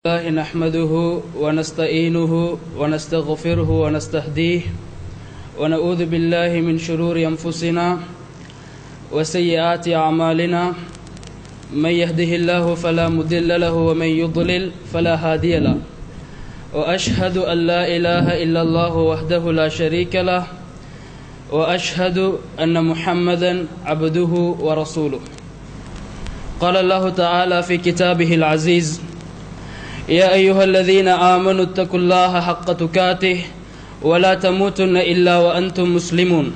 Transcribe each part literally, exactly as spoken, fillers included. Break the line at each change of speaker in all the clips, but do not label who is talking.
الله نحمده ونستعينه ونستغفره ونستهديه ونعوذ بالله من شرور أنفسنا وسيئات أعمالنا من يهده الله فلا مضل له ومن يضلل فلا هادي له وأشهد أن لا إله إلا الله وحده لا شريك له وأشهد أن محمدا عبده ورسوله. قال الله تعالى في كتابه العزيز: يا أيها الذين آمنوا اتقوا الله حق تقاته ولا تموتن إلا وأنتم مسلمون.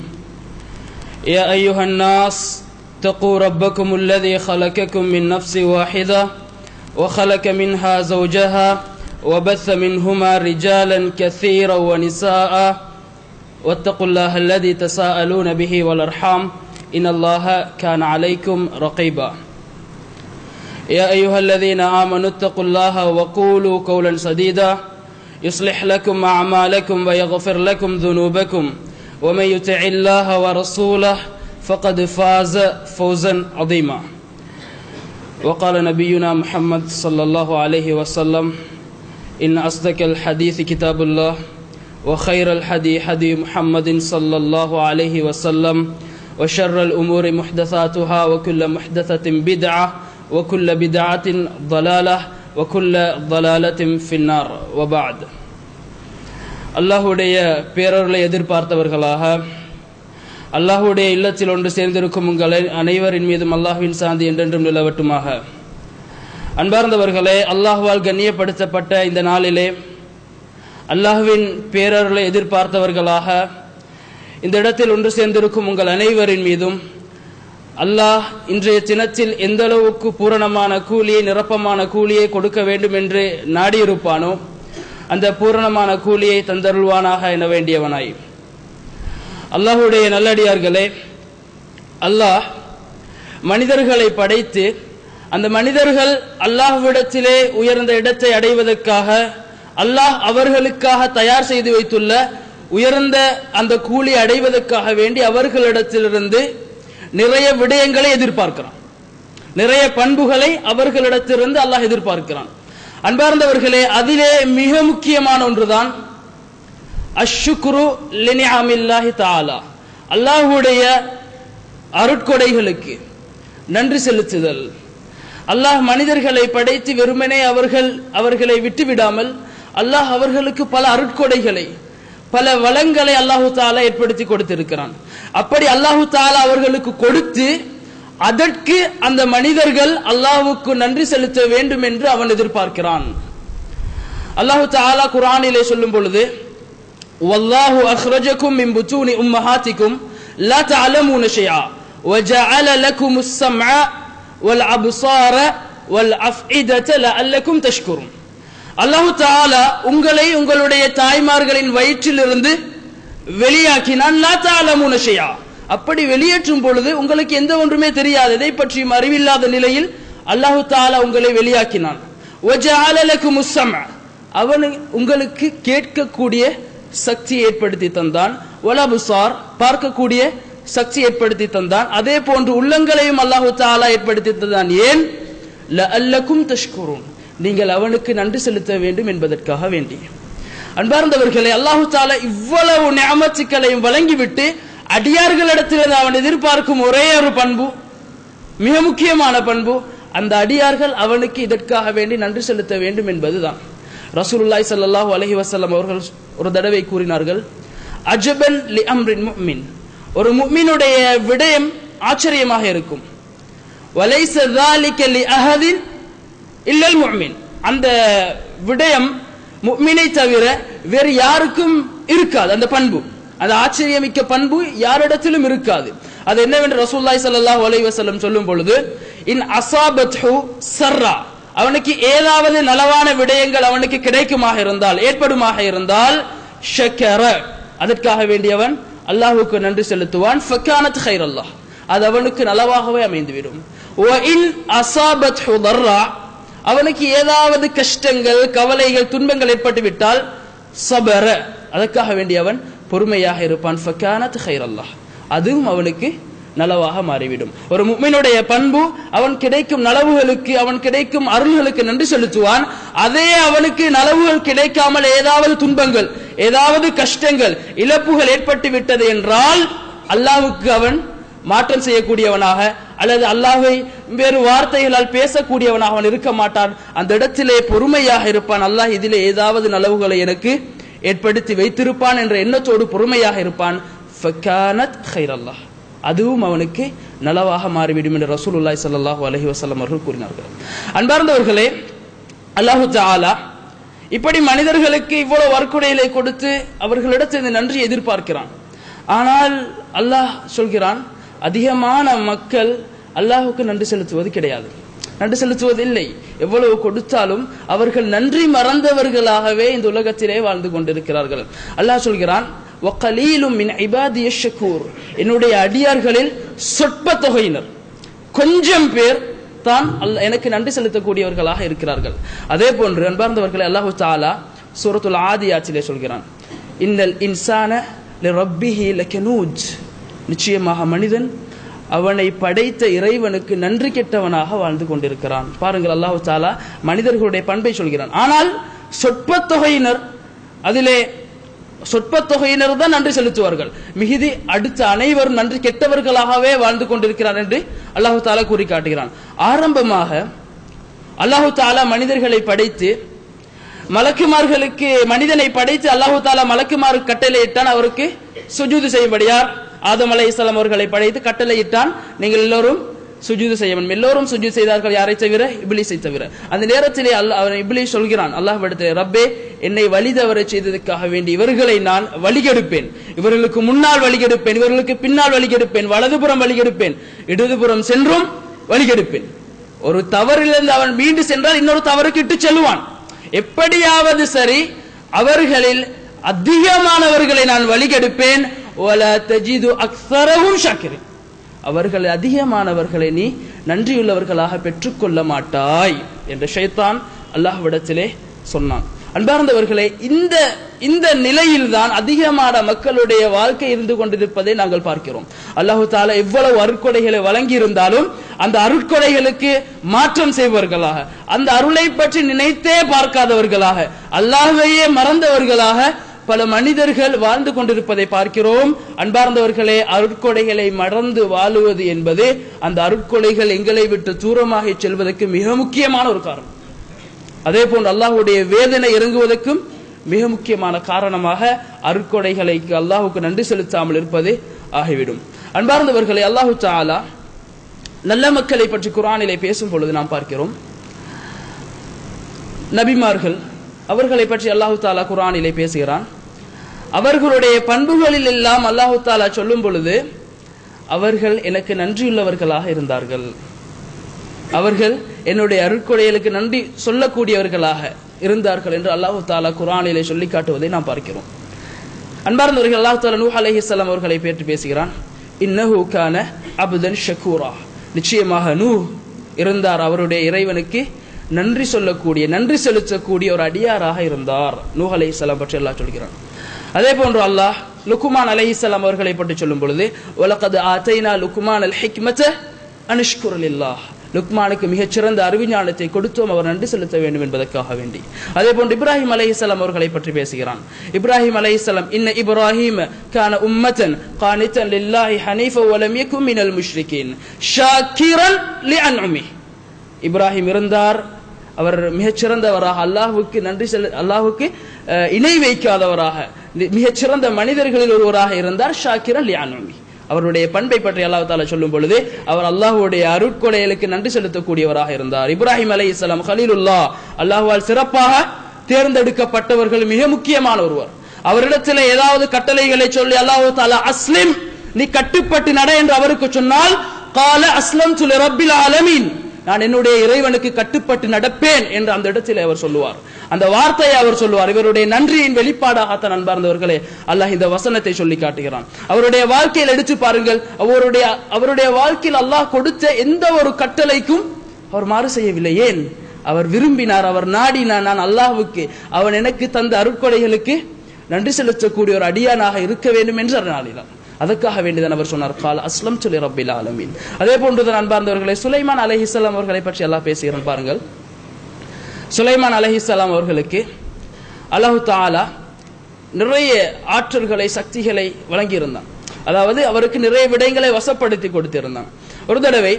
يا أيها الناس اتقوا ربكم الذي خلقكم من نفس واحدة وخلق منها زوجها وبث منهما رجالا كثيرا ونساء واتقوا الله الذي تساءلون به والأرحام إن الله كان عليكم رقيبا. يا أيها الذين آمنوا اتقوا الله وقولوا قولا سديدا يصلح لكم أعمالكم ويغفر لكم ذنوبكم ومن يطع الله ورسوله فقد فاز فوزا عظيما. وقال نبينا محمد صلى الله عليه وسلم: إن أصدق الحديث كتاب الله وخير الحدي حدي محمد صلى الله عليه وسلم وشر الأمور محدثاتها وكل محدثة بدعة وكل بدعة ضلالة وكل ضلالة في النار. وبعد. அல்லாஹ்வுடைய பேரருளை எதிர்பார்த்தவர்களாக அல்லாஹ்வுடைய இல்லத்தில் ஒன்று சேர்ந்திருக்கும் உங்கள் அனைவரின் மீதும் அல்லாஹ்வின் சாந்தி என்றென்றும் நிலவட்டுமாக. அன்பார்ந்தவர்களே, அல்லாஹ்வால் கண்ணியப்படுத்தப்பட்ட இந்த நாளிலே அல்லாஹ்வின் பேரருளை எதிர்பார்த்தவர்களாக இந்த இடத்தில் ஒன்று சேர்ந்திருக்கும் உங்கள் அனைவரின் மீதும் அல்லாஹ் இன்றைய தினத்தில் எந்த அளவுக்கு பூரணமான கூலியை, நிரப்பமான கூலியை கொடுக்க வேண்டும் என்று நாடியிருப்பானோ அந்த பூரணமான கூலியை தந்தருள்வானாக என வேண்டியவனாய். அல்லாஹ்வுடைய நல்லடியார்களே, அல்லாஹ் மனிதர்களை படைத்து அந்த மனிதர்கள் அல்லாஹ்விடத்திலே உயர்ந்த இடத்தை அடைவதற்காக அல்லாஹ் அவர்களுக்காக தயார் செய்து வைத்துள்ள உயர்ந்த அந்த கூலி அடைவதற்காக வேண்டி அவர்களிடத்திலிருந்து நிறைய விடயங்களை எதிர்பார்க்கிறான், நிறைய பண்புகளை அவர்களிடத்திலிருந்து அல்லாஹ் எதிர்பார்க்கிறான். அன்பார்ந்தவர்களே, அதிலே மிக முக்கியமான ஒன்றுதான் அஷ்ஷுக்ரு லிநிஅமில்லாஹி தஆலா, அல்லாஹ்வுடைய அருட்கொடைகளுக்கு நன்றி செலுத்துதல். அல்லாஹ் மனிதர்களை படைத்து வெறுமனே அவர்கள் அவர்களை விட்டுவிடாமல் அல்லாஹ் அவர்களுக்கு பல அருட்கொடைகளை, பல வளங்களை அல்லாஹு தாலா ஏற்படுத்தி கொடுத்திருக்கிறான். அப்படி அல்லாஹு தாலா அவர்களுக்கு கொடுத்து அதற்கு அந்த மனிதர்கள் அல்லாஹ்வுக்கு நன்றி செலுத்த வேண்டும் என்று அவன் எதிர்பார்க்கிறான். அல்லாஹு தாலா குர்ஆனிலே சொல்லும் பொழுது: வல்லாஹு அக்ரஜகும் மின் புத்தூனி உம்மஹாத்திகும் லா தஅலமூன ஷைஆ வஜஅல லகுமுஸ் ஸம்அ வல் அப்ஸார வல் அஃஇதத லஅல்லகும் தஷ்குரூன். அல்லாஹு தஆலா உங்களை உங்களுடைய தாய்மார்களின் வயிற்றிலிருந்து வெளியாக்கினான். லா தஅலமூன ஷைஆ, அப்படி வெளியேற்றும் பொழுது உங்களுக்கு எந்த ஒன்றுமே தெரியாது, எதை பற்றியும் அறிவில்லாத நிலையில் அல்லாஹு தஆலா உங்களை வெளியாக்கினான். வஜஅல லகுமுஸ் ஸம்அ, அவன் உங்களுக்கு கேட்கக்கூடிய சக்தி ஏற்படுத்தி தந்தான். வல் அப்ஸார், பார்க்கக்கூடிய சக்தி ஏற்படுத்தி தந்தான். அதே போன்று உள்ளங்களையும் அல்லாஹு தஆலா ஏற்படுத்தி தந்தான். ஏன்? லஅல்லகும் தஷ்குரூன், நீங்கள் அவனுக்கு நன்றி செலுத்த வேண்டும் என்பதற்காக வேண்டி. அன்பார்ந்தவர்களே, அல்லாஹு தஆலா இவ்வளவு நிஅமத்துக்களையும் வழங்கிவிட்டு அடியார்களிடத்தில் அவன் எதிர்பார்க்கும் ஒரே ஒரு பண்பு, மிக முக்கியமான பண்பு, அந்த அடியார்கள் அவனுக்கு இதற்காக வேண்டி நன்றி செலுத்த வேண்டும் என்பதுதான். ரசூலுல்லாஹி ஸல்லல்லாஹு அலைஹி வஸல்லம் அவர்கள் ஒரு தடவை கூறினார்கள்: அஜபன் லி அம்ரின் முஃமின், ஒரு முஃமினுடைய விடயம் ஆச்சரியமாக இருக்கும். வலைஸ ذلك லிஅஹதின் இல்லல் முஃமின், அந்த விடயம் முஃமினை தவிர வேறு யாருக்கும் இருக்காது. அந்த பண்பு, அந்த ஆச்சரியமிக்க பண்பு யாரிடத்திலும் இருக்காது. அது என்னவென்று ரசூலுல்லாஹி ஸல்லல்லாஹு அலைஹி வஸல்லம் சொல்லும் பொழுது: இன் அஸாபத்ஹு ஸர்ரா, அவனுக்கு ஏதாவது நலவான விடயங்கள் அவனுக்கு கிடைக்குமாக இருந்தால், ஏற்படுமாக இருந்தால், ஷக்கர, அதற்காக வேண்டியவன் அல்லாஹ்வுக்கு நன்றி செலுத்துவான். ஃபகானத் கைரல்லாஹ், அது அவனுக்கு நலவாகவே அமைந்துவிடும். வ இன் அஸாபத்ஹு தர்ரா, அவனுக்கு ஏதாவது கஷ்டங்கள், கவலைகள், துன்பங்கள் ஏற்பட்டு விட்டால், சபர, அதற்காக வேண்டியவன் பொறுமையாக இருப்பான். ஃபகானத் கைரல்லாஹ், அதுவும் அவனுக்கு நலவாக மாறிவிடும். ஒரு முஃமினுடைய பண்பு அவன் கிடைக்கும் நலவுகளுக்கு அவன் கிடைக்கும் அருள்களுக்கு நன்றி செலுத்துவான். அதே அவனுக்கு நலவுகள் கிடைக்காமல் ஏதாவது துன்பங்கள் ஏதாவது கஷ்டங்கள் இழப்புகள் ஏற்பட்டு விட்டது என்றால் அல்லாஹ்வுக்கு அவன் மாற்றம் செய்யக்கூடியவனாக அல்லது அல்லாஹ்வை வேறு வார்த்தைகளால் பேசக்கூடியவனாக அவன் இருக்க மாட்டான். அந்த இடத்திலே பொறுமையாக இருப்பான். அல்லாஹ் இதிலே ஏதாவது நலவுகளை எனக்கு ஏற்படுத்தி வைத்திருப்பான் என்ற எண்ணத்தோடு பொறுமையாக இருப்பான். ஃபகானத் கைரல்லாஹ், அதுவும் அவனுக்கு நலவாக மாறிவிடும் என்று ரசூலுல்லாஹி ஸல்லல்லாஹு அலைஹி வஸல்லம் அவர்கள் கூறினார்கள். அன்பார்ந்தவர்களே, அல்லாஹு தஆலா இப்படி மனிதர்களுக்கு இவ்வளவு வர்க்கொடைகளை கொடுத்து அவர்களிடத்தில் நன்றி எதிர்பார்க்கிறான். ஆனால் அல்லாஹ் சொல்கிறான், அதிகமான மக்கள் அல்லாஹுக்கு நன்றி செலுத்துவது கிடையாது, நன்றி செலுத்துவது இல்லை. எவ்வளவு கொடுத்தாலும் அவர்கள் நன்றி மறந்தவர்களாகவே இந்த உலகத்திலே வாழ்ந்து கொண்டிருக்கிறார்கள். அல்லாஹ் சொல்கிறான், வகலீலும் மின் இபாதியஷ் ஷக்கூர், என்னுடைய அடியார்களில் சொற்ப தொகையினர் கொஞ்சம் பேர் தான் எனக்கு நன்றி செலுத்தக்கூடியவர்களாக இருக்கிறார்கள். அதே போன்று அன்பார்ந்தவர்களை அல்லாஹு தஆலா சூரத்துல் ஆதியாத்திலே சொல்கிறான், இன்னல் இன்சான லிரப்பிஹி லகனூஜ், நிச்சயமாக மனிதன் அவனை படைத்த இறைவனுக்கு நன்றி கெட்டவனாக வாழ்ந்து கொண்டிருக்கிறான். பாருங்கள், அல்லாஹு தஆலா மனிதர்களுடைய பண்பை சொல்கிறான். ஆனால் சொற்ப தொகையினர், அதிலே சொற்ப தொகையினர் தான் நன்றி செலுத்துவார்கள். மிகுதி அடுத்த அனைவரும் நன்றி கெட்டவர்களாகவே வாழ்ந்து கொண்டிருக்கிறார் என்று அல்லாஹு தஆலா கூறி காட்டுகிறான். ஆரம்பமாக அல்லாஹு தஆலா மனிதர்களை படைத்து மலக்குமார்களுக்கு மனிதனை படைத்து அல்லாஹு தஆலா மலக்குமார் கட்டளையிட்டான் அவருக்கு சுஜூது செய்யும்படியார். ஆதம் அலைஹிஸ்ஸலாம் அவர்களை படைத்து கட்டளையிட்டான், நீங்கள் எல்லோரும் சுஜூது செய்ய வேண்டும். எல்லோரும் சுஜூது செய்தார்கள், யாரை தவிர? இப்லீஸை தவிர. அந்த நேரத்திலே அல்லாஹ் இப்லீஸ் சொல்கிறான் அல்லாஹ்விடத்திலே, ரப்பே, என்னை வழி தவற செய்ததற்காக வேண்டி இவர்களை நான் வழிகெடுப்பேன், இவர்களுக்கு முன்னால் வழிகெடுப்பேன், இவர்களுக்கு பின்னால் வழிகெடுப்பேன், வலதுபுறம் வழிகெடுப்பேன், இடதுபுறம் சென்றும் வழிகெடுப்பேன். ஒரு தவறிலிருந்து அவன் மீண்டு சென்றால் இன்னொரு தவறுக்கு இட்டு செல்வான். எப்படியாவது சரி அவர்களில் அதிகமானவர்களை நான் வழிகெடுப்பேன். வலா தஜிது அக்ஸரஹும் ஷாக்கிரின், அவர்கள் அதிகமானவர்களை நீ நன்றியுள்ளவர்களாக பெற்றுக்கொள்ள மாட்டாய் என்று ஷைத்தான் அல்லாஹ்விடத்திலே சொன்னான். அன்பார்ந்தவர்களே, இந்த இந்த நிலையில்தான் அதிகமான மக்களுடைய வாழ்க்கை இருந்து கொண்டிருப்பதை நாங்கள் பார்க்கிறோம். அல்லாஹு தஆலா எவ்வளவு அருட்கொடைகளை வழங்கி இருந்தாலும் அந்த அருட்கொடைகளுக்கு மாற்றம் செய்பவர்களாக, அந்த அருளை பற்றி நினைத்தே பார்க்காதவர்களாக, அல்லாஹ்வையே மறந்தவர்களாக பல மனிதர்கள் வாழ்ந்து கொண்டிருப்பதை பார்க்கிறோம். அன்பார்ந்தவர்களே, அருட்கொடைகளை மறந்து வாழுவது என்பது அந்த அருட்கொடைகள் எங்களை விட்டு தூரமாக செல்வதற்கு மிக முக்கியமான ஒரு காரணம். அதே போன்று அல்லாஹ்வுடைய வேதனை இறங்குவதற்கும் மிக முக்கியமான காரணமாக அருட்கொடைகளை அல்லாஹ்வுக்கு நன்றி செலுத்தாமல் இருப்பது ஆகிவிடும். அன்பார்ந்தவர்களே, அல்லாஹு தஆலா நல்ல மக்களை பற்றி குர்ஆனிலே பேசும் பொழுது நாம் பார்க்கிறோம், நபிமார்கள் அவர்களை பற்றி அல்லாஹு தஆலா குர்ஆனிலே பேசுகிறான். அவர்களுடைய பண்புகளில் எல்லாம் அல்லாஹு தஆலா சொல்லும் பொழுது, அவர்கள் எனக்கு நன்றியுள்ளவர்களாக இருந்தார்கள், அவர்கள் என்னுடைய அருட்கொடைகளுக்கு நன்றி சொல்லக்கூடியவர்களாக இருந்தார்கள் என்று அல்லாஹு தஆலா குர்ஆனிலே சொல்லி காட்டுவதை நாம் பார்க்கிறோம். அன்பார்ந்தவர்கள், அல்லாஹ் தஆலா நூஹ் அலைஹிஸ்ஸலாம் அவர்களை பற்றி பேசுகிறான், இன்னஹு கான அப்தன் ஷக்கூரா, நிச்சயமாக நூஹ் இருந்தார், அவருடைய இறைவனுக்கு நன்றி சொல்லக்கூடிய நன்றி செலுத்தக்கூடிய ஒரு அடியாராக இருந்தார். நூஹ் அலைஹிஸ்ஸலாம் பற்றி அல்லாஹ் சொல்கிறான். அதே போன்று அல்லாஹ் லுக்மான் அலைஹிஸ்ஸலாம் அவர்களை பற்றி சொல்லும் பொழுது, வலகத் ஆதைனா லுக்மான் அல் ஹிக்மத அன்ஷ்குர் லில்லாஹ், லுக்மானுக்கு மிகச்சிறந்த அறிவிஞானத்தை கொடுத்தோம், அவர் நன்றி செலுத்த வேண்டும் என்பதற்காக வேண்டி. அதே போன்று இப்ராஹிம் அலைஹிஸ்ஸலாம் அவர்களை பற்றி பேசுகிறான். இப்ராஹிம் அலைஹிஸ்ஸலாம், இன்ன இப்ராஹிம் கான உம்மத்தன் கானிதன் லில்லாஹி ஹனீஃபா வ லம் யகுன் மினல் முஷ்ரிகீன் ஷாக்கிரன் லிஅன்உமி, இப்ராஹிம் இருந்தார், அவர் மிகச்சிறந்தவராக, அல்லாஹ்வுக்கு நன்றி செலு அல்லாஹ்வுக்கு இணை வைக்காதவராக, மிகச்சிறந்த மனிதர்களில் ஒருவராக இருந்தார். ஷாக்கிரன் லிஅன்உமி, அவருடைய பண்பை பற்றி அல்லாஹ் தஆலா சொல்லும் பொழுது அவர் அல்லாஹ்வுடைய அருட்கொடைகளுக்கு நன்றி செலுத்தக்கூடியவராக இருந்தார். இப்ராஹிம் அலைஹிஸ்ஸலாம் கலீலுல்லாஹ், அல்லாஹ்வால் சிறப்பாக தேர்ந்தெடுக்கப்பட்டவர்கள் மிக முக்கியமான ஒருவர். அவரிடத்தில் ஏதாவது கட்டளைகளை சொல்லி அல்லாஹ் தஆலா அஸ்லிம், நீ கட்டுப்பட்டு நட என்று அவருக்கு சொன்னால், கால அஸ்லம்து லிரப்பில் ஆலமீன், நான் என்னுடைய இறைவனுக்கு கட்டுப்பட்டு நடப்பேன் என்று அந்த இடத்தில் அவர் சொல்லுவார். அந்த வார்த்தையை அவர் சொல்லுவார். இவருடைய நன்றியின் வெளிப்பாடாகத்தான் அன்பார்ந்தவர்களே அல்லாஹ் இந்த வசனத்தை சொல்லி காட்டுகிறான். அவருடைய வாழ்க்கையில் எடுத்து பாருங்கள், அவருடைய அவருடைய வாழ்க்கையில் அல்லாஹ் கொடுத்த எந்த ஒரு கட்டளைக்கும் அவர் மாறு செய்யவில்லை. ஏன்? அவர் விரும்பினார், அவர் நாடினார், நான் அல்லாஹ்வுக்கு அவன் எனக்கு தந்த அருட்கொடைகளுக்கு நன்றி செலுத்தக்கூடிய ஒரு அடியானாக இருக்க வேண்டும் என்று நாடினார். அதற்காக வேண்டிதான் அவர் சொன்னார் கால் அஸ்லம் சொல்லி ரப்பில் ஆலமீன். அதே போன்றுதான் அன்பார்ந்தவர்களை சுலைமான் அலைஹிஸ்ஸலாம் அவர்களை பற்றி அல்லாஹ் பேசுகிறான் பாருங்கள். சுலைமான் அலைஹிஸ்ஸலாம் அவர்களுக்கு அல்லாஹ் தஆலா நிறைய ஆற்றல்களை சக்திகளை வழங்கியிருந்தான். அதாவது அவருக்கு நிறைய விடயங்களை வசப்படுத்தி கொடுத்திருந்தான். ஒரு தடவை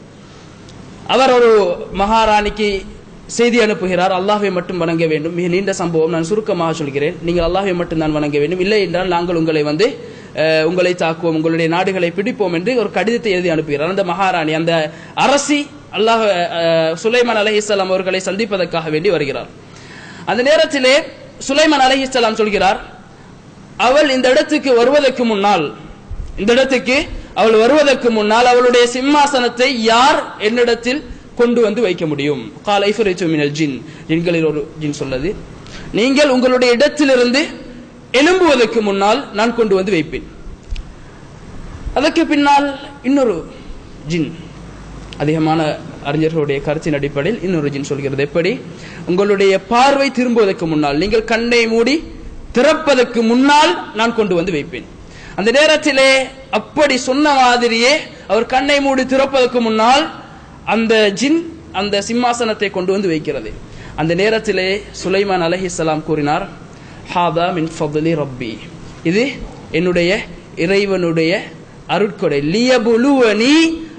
அவர் ஒரு மகாராணிக்கு செய்தி அனுப்புகிறார், அல்லாஹ்வை மட்டும் வணங்க வேண்டும். மிக நீண்ட சம்பவம், நான் சுருக்கமாக சொல்கிறேன். நீங்கள் அல்லாஹ்வை மட்டும் தான் வணங்க வேண்டும், இல்லை என்றால் நாங்கள் உங்களை வந்து உங்களை தாக்குவோம், உங்களுடைய நாடுகளை பிடிப்போம் என்று ஒரு கடிதத்தை எழுதி அனுப்புகிறார். அந்த மகாராணி, அந்த அரசி அல்லாஹ் சுலைமான் அலைஹிஸ்ஸலாம் அவர்களை சந்திப்பதற்காக வேண்டி வருகிறார். அந்த நேரத்திலே சுலைமான் அலைஹிஸ்ஸலாம் சொல்கிறார், அவள் இந்த இடத்துக்கு வருவதற்கு முன்னால் இந்த இடத்துக்கு அவள் வருவதற்கு முன்னால் அவளுடைய சிம்மாசனத்தை யார் என்னிடத்தில் கொண்டு வந்து வைக்க முடியும்? கால் ஐஃபரித்து மினல் ஜின், ஜின்களில் ஒரு ஜின் சொல்லது, நீங்கள் உங்களுடைய இடத்திலிருந்து எழும்புவதற்கு முன்னால் நான் கொண்டு வந்து வைப்பேன். அதற்கு பின்னால் இன்னொரு ஜின், அதிகமான அறிஞர்களுடைய கருத்தின் அடிப்படையில் இன்னொரு ஜின் சொல்கிறது, எப்படி? உங்களுடைய பார்வை திரும்புவதற்கு முன்னால், நீங்கள் கண்ணை மூடி திறப்பதற்கு முன்னால் நான் கொண்டு வந்து வைப்பேன். அந்த நேரத்திலே அப்படி சொன்ன மாதிரியே அவர் கண்ணை மூடி திறப்பதற்கு முன்னால் அந்த ஜின் அந்த சிம்மாசனத்தை கொண்டு வந்து வைக்கிறது. அந்த நேரத்திலே சுலைமான் அலைஹிஸ்ஸலாம் கூறினார், ஹாதா மின் ஃபضலி ரப்பி, இது என்னுடைய இறைவனுடைய அருட்கொடை. லியபுலுவனி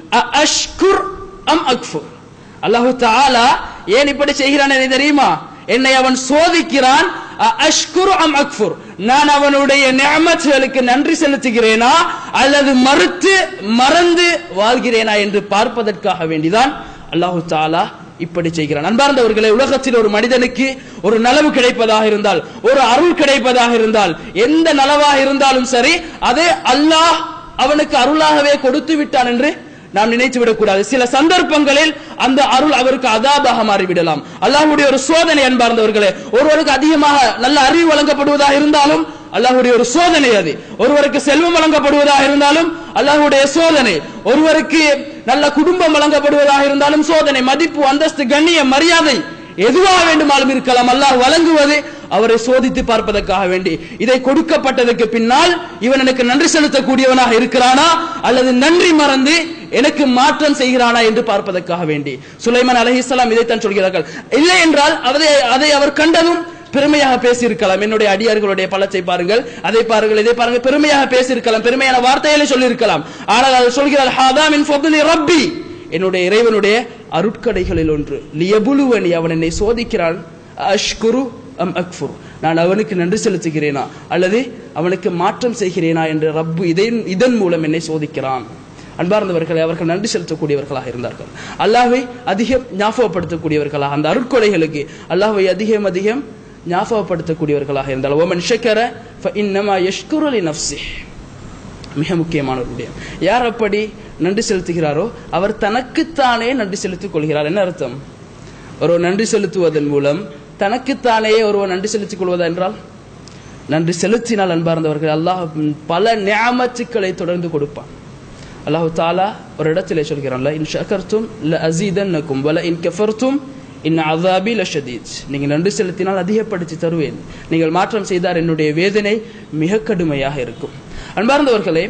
அஷ்குர் அம் அக்ஃபுர். அல்லாஹ் தஆலா ஏன் இப்படி செய்கிறான் என்று தெரியுமா? என்னை அவன் சோதிக்கிறான். அஷ்குர் அம் அக்ஃபுர், நான் அவனுடைய நிஅமத்துகளுக்கு நன்றி செலுத்துகிறேனா அல்லது மறுத்து மறந்து வாழ்கிறேனா என்று பார்ப்பதற்காக வேண்டிதான் அல்லாஹ் தஆலா இப்படி செய்கிறான். அன்பார்ந்தவர்களே, உலகத்தில் ஒரு மனிதனுக்கு ஒரு நலவு கிடைப்பதாக இருந்தால், ஒரு அருள் கிடைப்பதாக இருந்தால், எந்த நலவாக இருந்தாலும் சரி, அதை அல்லாஹ் அவனுக்கு அருளாகவே கொடுத்து விட்டான் என்று நாம் நினைத்து விடக்கூடாது. சில சந்தர்ப்பங்களில் அந்த அருள் அவருக்கு அதாபாக மாறிவிடலாம். அல்லாஹ்வுடைய ஒரு சோதனை. அன்பார்ந்தவர்களே, ஒருவருக்கு அதிகமாக நல்ல அறிவு வழங்கப்படுவதாக இருந்தாலும் அல்லாஹ்வுடைய ஒரு சோதனை அது. ஒருவருக்கு செல்வம் வழங்கப்படுவதாக இருந்தாலும் அல்லாஹ்வுடைய சோதனை. ஒருவருக்கு நல்ல குடும்பம் வழங்கப்படுவதாக இருந்தாலும் சோதனை. மதிப்பு, அந்தஸ்து, கண்ணியம், மரியாதை எதுவாக வேண்டுமாலும் இருக்கலாம். அல்லாஹ் வழங்குவது அவரை சோதித்து பார்ப்பதற்காக வேண்டி. இதை கொடுக்கப்பட்டதற்கு பின்னால் இவன் எனக்கு நன்றி செலுத்தக்கூடியவனாக இருக்கிறானா அல்லது நன்றி மறந்து எனக்கு மாற்றம் செய்கிறானா என்று பார்ப்பதற்காக வேண்டி சுலைமான் அலைஹிஸ்ஸலாம் இதைத்தான் சொல்கிறார்கள். இல்லை என்றால் அதை அதை அவர் கண்டதும் பெருமையாக பேசியிருக்கலாம். என்னுடைய அடியார்களுடைய பலத்தை பாருங்கள், அதை பாருங்கள், இதை பாருங்கள், பெருமையாக பேசியிருக்கலாம், பெருமையான வார்த்தைகளை சொல்லியிருக்கலாம். ஆனால் அவர் சொல்கிறார், ஹாதா மின் ஃபضலி ரப்பி, என்னுடைய இறைவனுடைய அருட்கடைகளில் ஒன்று. லியபுலுவனி, அவன் என்னை சோதிக்கிறான். அஷ்குரு அம் அக்ஃபுர், நான் அவனுக்கு நன்றி செலுத்துகிறேனா அல்லது அவனுக்கு மாற்றம் செய்கிறேனா என்று ரப்பு இதன் இதன் மூலம் என்னை சோதிக்கிறான். அன்பார்ந்தவர்களை, அவர்கள் நன்றி செலுத்தக்கூடியவர்களாக இருந்தார்கள். அல்லாஹ்வை அதிகம் ஞாபகப்படுத்தக்கூடியவர்களாக, அந்த அருட்கொடைகளுக்கு அல்லாஹ்வை அதிகம் அதிகம் ஞாபகப்படுத்தக்கூடியவர்களாக இருந்தார்கள். ஒமன் ஷக்கர ஃபஇன்னமா யஷ்குரு லினஃப்ஸிஹ், மிக முக்கியமான ஒரு விடயம். யார் அப்படி நன்றி செலுத்துகிறாரோ அவர் தனக்குத்தானே நன்றி செலுத்திக் கொள்கிறார். என்ன அர்த்தம்? ஒருவர் நன்றி செலுத்துவதன் மூலம் தனக்குத்தானே ஒருவர் நன்றி செலுத்திக் கொள்வதா என்றால், நன்றி செலுத்தினால் அன்பார்ந்தவர்கள் அல்லாஹ் பல நிஅமத்துக்களை தொடர்ந்து கொடுப்பான். அல்லாஹ் தஆலா ஒரு இடத்திலே சொல்கிறான், ல இன் ஷக்கர்தும் ல அஸீதன்னகும் வல இன் கஃபர்தும் இன் அஸாபி லஷதீத், நீங்கள் நன்றி செலுத்தினால் அதிகப்படுத்தி தருவேன், நீங்கள் மாற்றம் செய்தால் என்னுடைய வேதனை மிக கடுமையாக இருக்கும். அன்பார்ந்தவர்களே,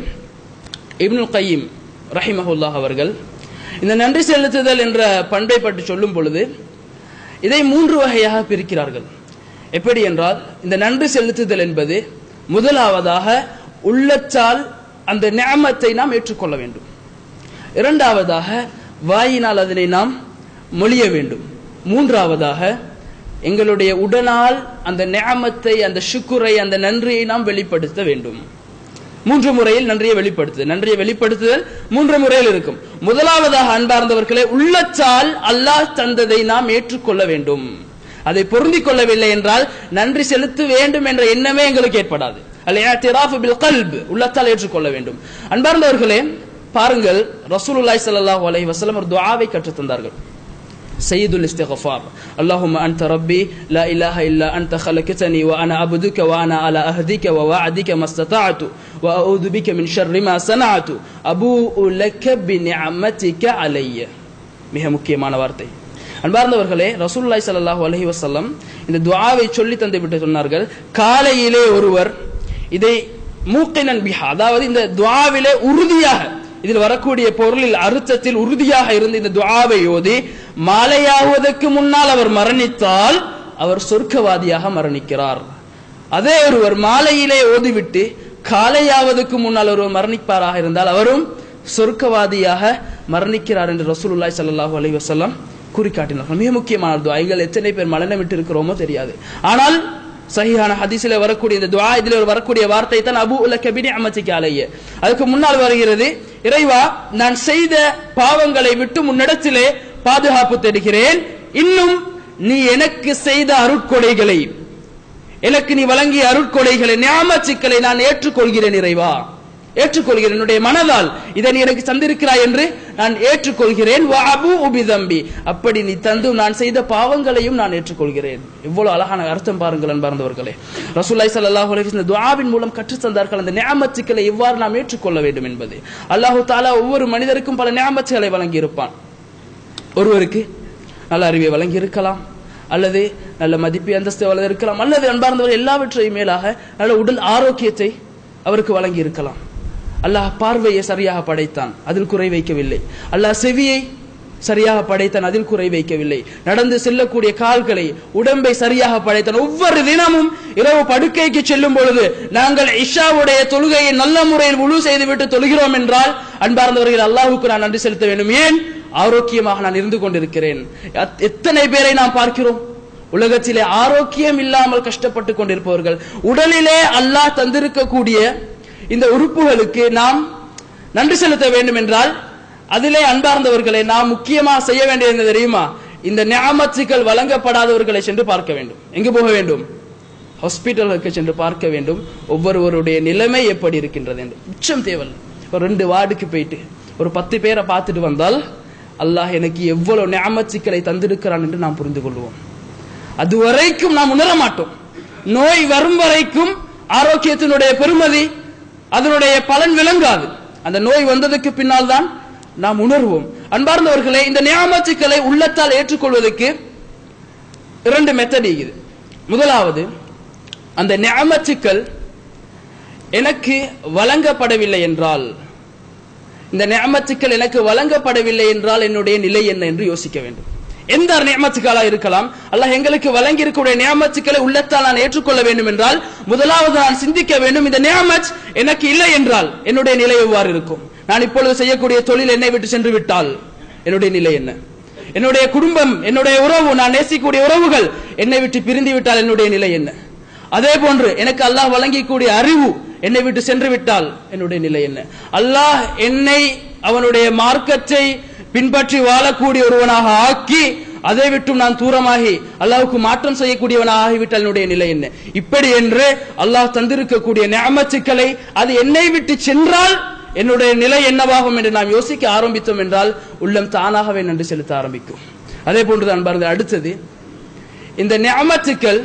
இப்னுல் கய்யிம் ரஹிமஹுல்லாஹ் அவர்கள் இந்த நன்றி செலுத்துதல் என்ற பண்பை பற்றி சொல்லும் பொழுது இதை மூன்று வகையாக பிரிக்கிறார்கள். எப்படி என்றால், இந்த நன்றி செலுத்துதல் என்பது முதலாவதாக உள்ளத்தால் அந்த நிஅமத்தை நாம் ஏற்றுக்கொள்ள வேண்டும். இரண்டாவதாக வாயினால் அதனை நாம் மொழிய வேண்டும். மூன்றாவதாக எங்களுடைய உடனால் அந்த நிஅமத்தை, அந்த ஷுக்குரை, அந்த நன்றியை நாம் வெளிப்படுத்த வேண்டும். மூன்று முறையில் நன்றியை வெளிப்படுத்துதல் நன்றியை வெளிப்படுத்துதல் மூன்று முறையில் இருக்கும். முதலாவதாக அன்பார்ந்தவர்களே, உள்ளத்தால் அல்லாஹ் தந்ததை நாம் ஏற்றுக்கொள்ள வேண்டும். அதை பொருந்திக் கொள்ளவில்லை என்றால் நன்றி செலுத்த வேண்டும் என்ற எண்ணமே எங்களுக்கு ஏற்படாது. அல்-இஅ்திராஃபு பில் கல்ப், உள்ளத்தால் ஏற்றுக்கொள்ள வேண்டும். அன்பார்ந்தவர்களே, பாருங்கள், ரசூலுல்லாஹி ஸல்லல்லாஹு அலைஹி வஸல்லம் ஒரு துஆவை கற்றுத் தந்தார்கள். சையதுல் இஸ்திக்ஃபார், அல்லாஹும்ம அன்த ரப்பி லா இலாஹ இல்லா அன்த خلقتني وانا عبدك وانا على عهدك ووعدك ما استطعت واعوذ بك من شر ما صنعت ابوء لك بنعمتك علي. மிக முக்கியமான வார்த்தை. அன்பார்ந்தவர்களே, ரசூலுல்லாஹி ஸல்லல்லாஹு அலைஹி வஸல்லம் இந்த துஆவை சொல்லி தந்து விட்டு சொன்னார்கள், காலையிலே ஒருவர் இதை மூக்கினன் பிஹா, அதாவது இந்த துஆவிலே உறுதியாக, இதில் வரக்கூடிய பொருளில் அர்த்தத்தில் உறுதியாக இருந்து இந்த துஆவை ஓதி மாலையாவதற்கு முன்னால் அவர் மரணித்தால் அவர் சொர்க்கவாதியாக மரணிக்கிறார். அதே ஒருவர் மாலையிலே ஓதிவிட்டு காலையாவதற்கு முன்னால் ஒருவர் மரணிப்பாராக இருந்தால் அவரும் சொர்க்கவாதியாக மரணிக்கிறார் என்று ரசூலுல்லாஹி ஸல்லல்லாஹு அலைஹி வஸல்லம் குறிக்காட்டினார்கள். மிக முக்கியமான துஆ. எங்கள் எத்தனை பேர் மலனமிட்டு இருக்கிறோமோ தெரியாது. ஆனால் சஹீஹான ஹதீஸிலே வரக்கூடிய இந்த துஆ, இதிலே வரக்கூடிய வார்த்தை தான் அபூ லக பினிஅமதிக அலைய. அதுக்கு முன்னால் வருகிறது, இறைவா நான் செய்த பாவங்களை விட்டு முன்னிடத்திலே பாதுகாப்பு தேடுகிறேன், இன்னும் நீ எனக்கு செய்த அருட்கொடைகளை, எனக்கு நீ வழங்கிய அருட்கொடைகளை, நியாமத்துக்களை நான் ஏற்றுக்கொள்கிறேன் இறைவா, ஏற்றுக்கொள்கிறேன். என்னுடைய மனதால் இதை நீ எனக்கு தந்திருக்கிறாய் என்று நான் ஏற்றுக்கொள்கிறேன். அப்படி நீ தந்தும் நான் செய்த பாவங்களையும் நான் ஏற்றுக்கொள்கிறேன். இவ்வளவு அழகான அர்த்தம் பாருங்கள் அன்பார்ந்தவர்களே. ரசூலுல்லாஹி ஸல்லல்லாஹு அலைஹி வஸல்லம் துஆவின் மூலம் கற்றுத் தந்தார்கள் அந்த நியாமத்துக்களை எவ்வாறு நாம் ஏற்றுக்கொள்ள வேண்டும் என்பது. அல்லாஹ் தஆலா ஒவ்வொரு மனிதருக்கும் பல நியாமத்துக்களை வழங்கி இருப்பான். ஒருவருக்கு நல்ல அறிவை வழங்கி இருக்கலாம், அல்லது நல்ல மதிப்பு அந்தஸ்து வளர்ந்து இருக்கலாம், அல்லது அன்பார்ந்தவர்கள் எல்லாவற்றையும் மேலாக நல்ல உடல் ஆரோக்கியத்தை அவருக்கு வழங்கி இருக்கலாம். அல்லாஹ் பார்வையை சரியாக படைத்தான், அதில் குறை வைக்கவில்லை. அல்லாஹ் செவியை சரியாக படைத்தான், அதில் குறை வைக்கவில்லை. நடந்து செல்லக்கூடிய கால்களை, உடம்பை சரியாக படைத்தான். ஒவ்வொரு தினமும் இரவு படுக்கைக்கு செல்லும் பொழுது நாங்கள் இஷாவுடைய தொழுகையை நல்ல முறையில் உழு செய்துவிட்டு தொழுகிறோம் என்றால் அன்பார்ந்தவர்கள் அல்லாஹ்வுக்கு நான் நன்றி செலுத்த வேண்டும். ஏன்? ஆரோக்கியமாக நான் இருந்து கொண்டிருக்கிறேன். எத்தனை பேரை நாம் பார்க்கிறோம் உலகத்திலே ஆரோக்கியம் இல்லாமல் கஷ்டப்பட்டு கொண்டிருப்பவர்கள். உடலிலே அல்லாஹ் தந்திருக்கக்கூடிய இந்த உறுப்புகளுக்கு நாம் நன்றி செலுத்த வேண்டும் என்றால் அதிலே அன்பார்ந்தவர்களை நாம் முக்கியமாக செய்ய வேண்டியது என்ன தெரியுமா? இந்த நியாமத்துக்கள் வழங்கப்படாதவர்களை சென்று பார்க்க வேண்டும். எங்கு போக வேண்டும்? ஹாஸ்பிட்டலுக்கு சென்று பார்க்க வேண்டும். ஒவ்வொருவருடைய நிலைமை எப்படி இருக்கின்றது என்று. உச்சம் தேவல் ஒரு ரெண்டு வார்டுக்கு போயிட்டு ஒரு பத்து பேரை பார்த்துட்டு வந்தால் அல்லாஹ் எனக்கு எவ்வளவு நியாமத்துக்களை தந்திருக்கிறான் என்று நாம் புரிந்து கொள்வோம். அதுவரைக்கும் நாம் உணர மாட்டோம். நோய் வரும் வரைக்கும் ஆரோக்கியத்தினுடைய பெருமதி, அதனுடைய பலன் விளங்காது. அந்த நோய் வந்ததுக்கு பின்னால் தான் நாம் உணர்வோம். அன்பார்ந்தவர்களே, இந்த நியாமத்துக்களை உள்ளத்தால் ஏற்றுக்கொள்வதற்கு இரண்டு மெத்தட் இருக்குது. முதலாவது, அந்த நியாமத்துக்கள் எனக்கு வழங்கப்படவில்லை என்றால், இந்த நியாமத்துக்கள் எனக்கு வழங்கப்படவில்லை என்றால் என்னுடைய நிலை என்ன என்று யோசிக்க வேண்டும். எந்த நியாமத்துக்களா இருக்கலாம், அல்லாஹ் எங்களுக்கு வழங்கி இருக்கக்கூடிய நியாமத்துக்களை உள்ளத்தால் நான் ஏற்றுக்கொள்ள வேண்டும் என்றால் முதலாவது நான் சிந்திக்க வேண்டும், இந்த நியாமத் எனக்கு இல்லை என்றால் என்னுடைய நிலை எவ்வாறு இருக்கும்? நான் இப்பொழுது செய்யக்கூடிய தொழில் என்னை விட்டு சென்று விட்டால் என்னுடைய நிலை என்ன? என்னுடைய குடும்பம், என்னுடைய உறவு, நான் நேசிக்கக்கூடிய உறவுகள் என்னை விட்டு பிரிந்து விட்டால் என்னுடைய நிலை என்ன? அதே போன்று எனக்கு அல்லாஹ் வழங்கக்கூடிய அறிவு என்னை விட்டு சென்று விட்டால் என்னுடைய நிலை என்ன? அல்லாஹ் என்னை அவனுடைய மார்க்கத்தை பின்பற்றி வாழக்கூடிய ஒருவனாக ஆக்கி அதை விட்டும் நான் தூரமாகி அல்லாஹ்வுக்கு மாற்றம் செய்யக்கூடியவனாக ஆகிவிட்டால் என்னுடைய நிலை என்ன? இப்படி என்று அல்லாஹ் தந்திருக்கக்கூடிய நிஅமத்துக்களை அது என்னை விட்டு சென்றால் என்னுடைய நிலை என்னவாகும் என்று நாம் யோசிக்க ஆரம்பித்தோம் என்றால் உள்ளம் தானாகவே நன்றி செலுத்த ஆரம்பிக்கும். அதே போன்றுதான் பாருங்கள், அடுத்தது இந்த நிஅமத்துக்கள்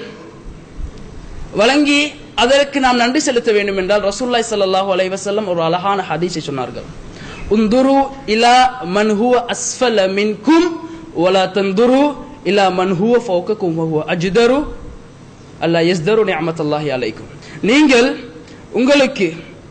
வழங்கி அதற்கு நாம் நன்றி செலுத்த வேண்டும் என்றால் ரசூலுல்லாஹி ஸல்லல்லாஹு அலைஹி வஸல்லம் ஒரு அழகான ஹதீஸை சொன்னார்கள். உந்துரு இலா மன் ஹுவ அஸ்ஃபல மின்கும் வலா தந்துரு இலா மன் ஹுவ ஃபௌககும் வஹுவ அஜ்தரு அல்லா யஸ்தரு நிஅமத்துல்லாஹி அலைக்கும். நீங்கள் உங்களுக்கு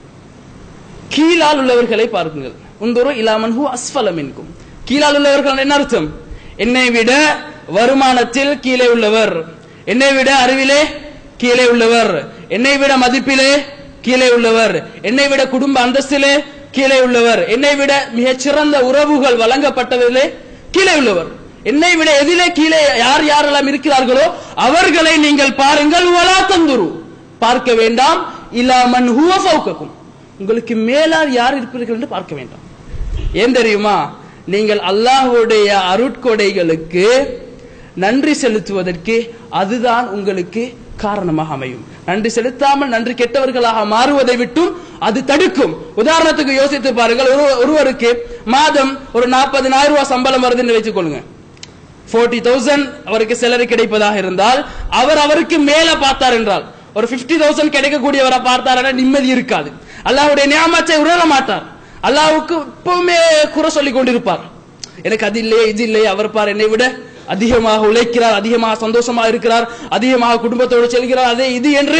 கீழால் உள்ளவர்களை பாருங்கள். உந்துரு இலா மன் ஹுவ அஸ்ஃபல மின்கும். கீழால் உள்ளவர்கள் என்ன அர்த்தம்? என்னை விட வருமானத்தில் கீழே உள்ளவர், என்னை விட அறிவிலே கீழே உள்ளவர், என்னை விட மதிப்பிலே கீழே உள்ளவர், என்னை விட குடும்ப அந்தஸ்திலே கீழே உள்ளவர், என்னை விட மிகச் சிறந்த உறவுகள் வழங்கப்பட்டதிலே கீழே உள்ளவர், என்னை விட எதிலே கீழே யார் யாரெல்லாம் இருக்கிறார்களோ அவர்களை நீங்கள் பாருங்கள். வலா தந்துரு, பார்க்க வேண்டாம். இலா மன் ஹுவ ஃபௌககும், உங்களுக்கு மேலால் யார் இருக்கிறீர்கள் என்று பார்க்க வேண்டாம். ஏன் தெரியுமா? நீங்கள் அல்லாஹ்வுடைய அருட்கொடைகளுக்கு நன்றி செலுத்துவதற்கு அதுதான் உங்களுக்கு காரணமாக அமையும். நன்றி செலுத்தாமல் நன்றி கெட்டவர்களாக மாறுவதை விட்டும் அது தடுக்கும். உதாரணத்துக்கு யோசித்து பாருங்கள், ஒருவருக்கு மாதம் ஒரு நாற்பதினாயிரம் ரூபாய் சம்பளம் வருதுன்னு வச்சுக் கொள்ளுங்க. போர்ட்டி தௌசண்ட் அவருக்கு சேலரி கிடைப்பதாக இருந்தால் அவர் அவருக்கு மேல பார்த்தார் என்றால் ஒரு பிப்டி தௌசண்ட் கிடைக்கக்கூடியவரை பார்த்தார் நிம்மதி இருக்காது. அல்லாஹ்வுடைய நியாமத்தை உணர மாட்டார். அல்லாஹ்வுக்கு எப்பவுமே குறை சொல்லிக் கொண்டிருப்பார். எனக்கு அது இல்லையே இது இல்லையே, அவர் பார் என்னை விட அதிகமாக உழைக்கிறார், அதிகமாக சந்தோஷமாக இருக்கிறார், அதிகமாக குடும்பத்தோடு செல்கிறார், அதே இது என்று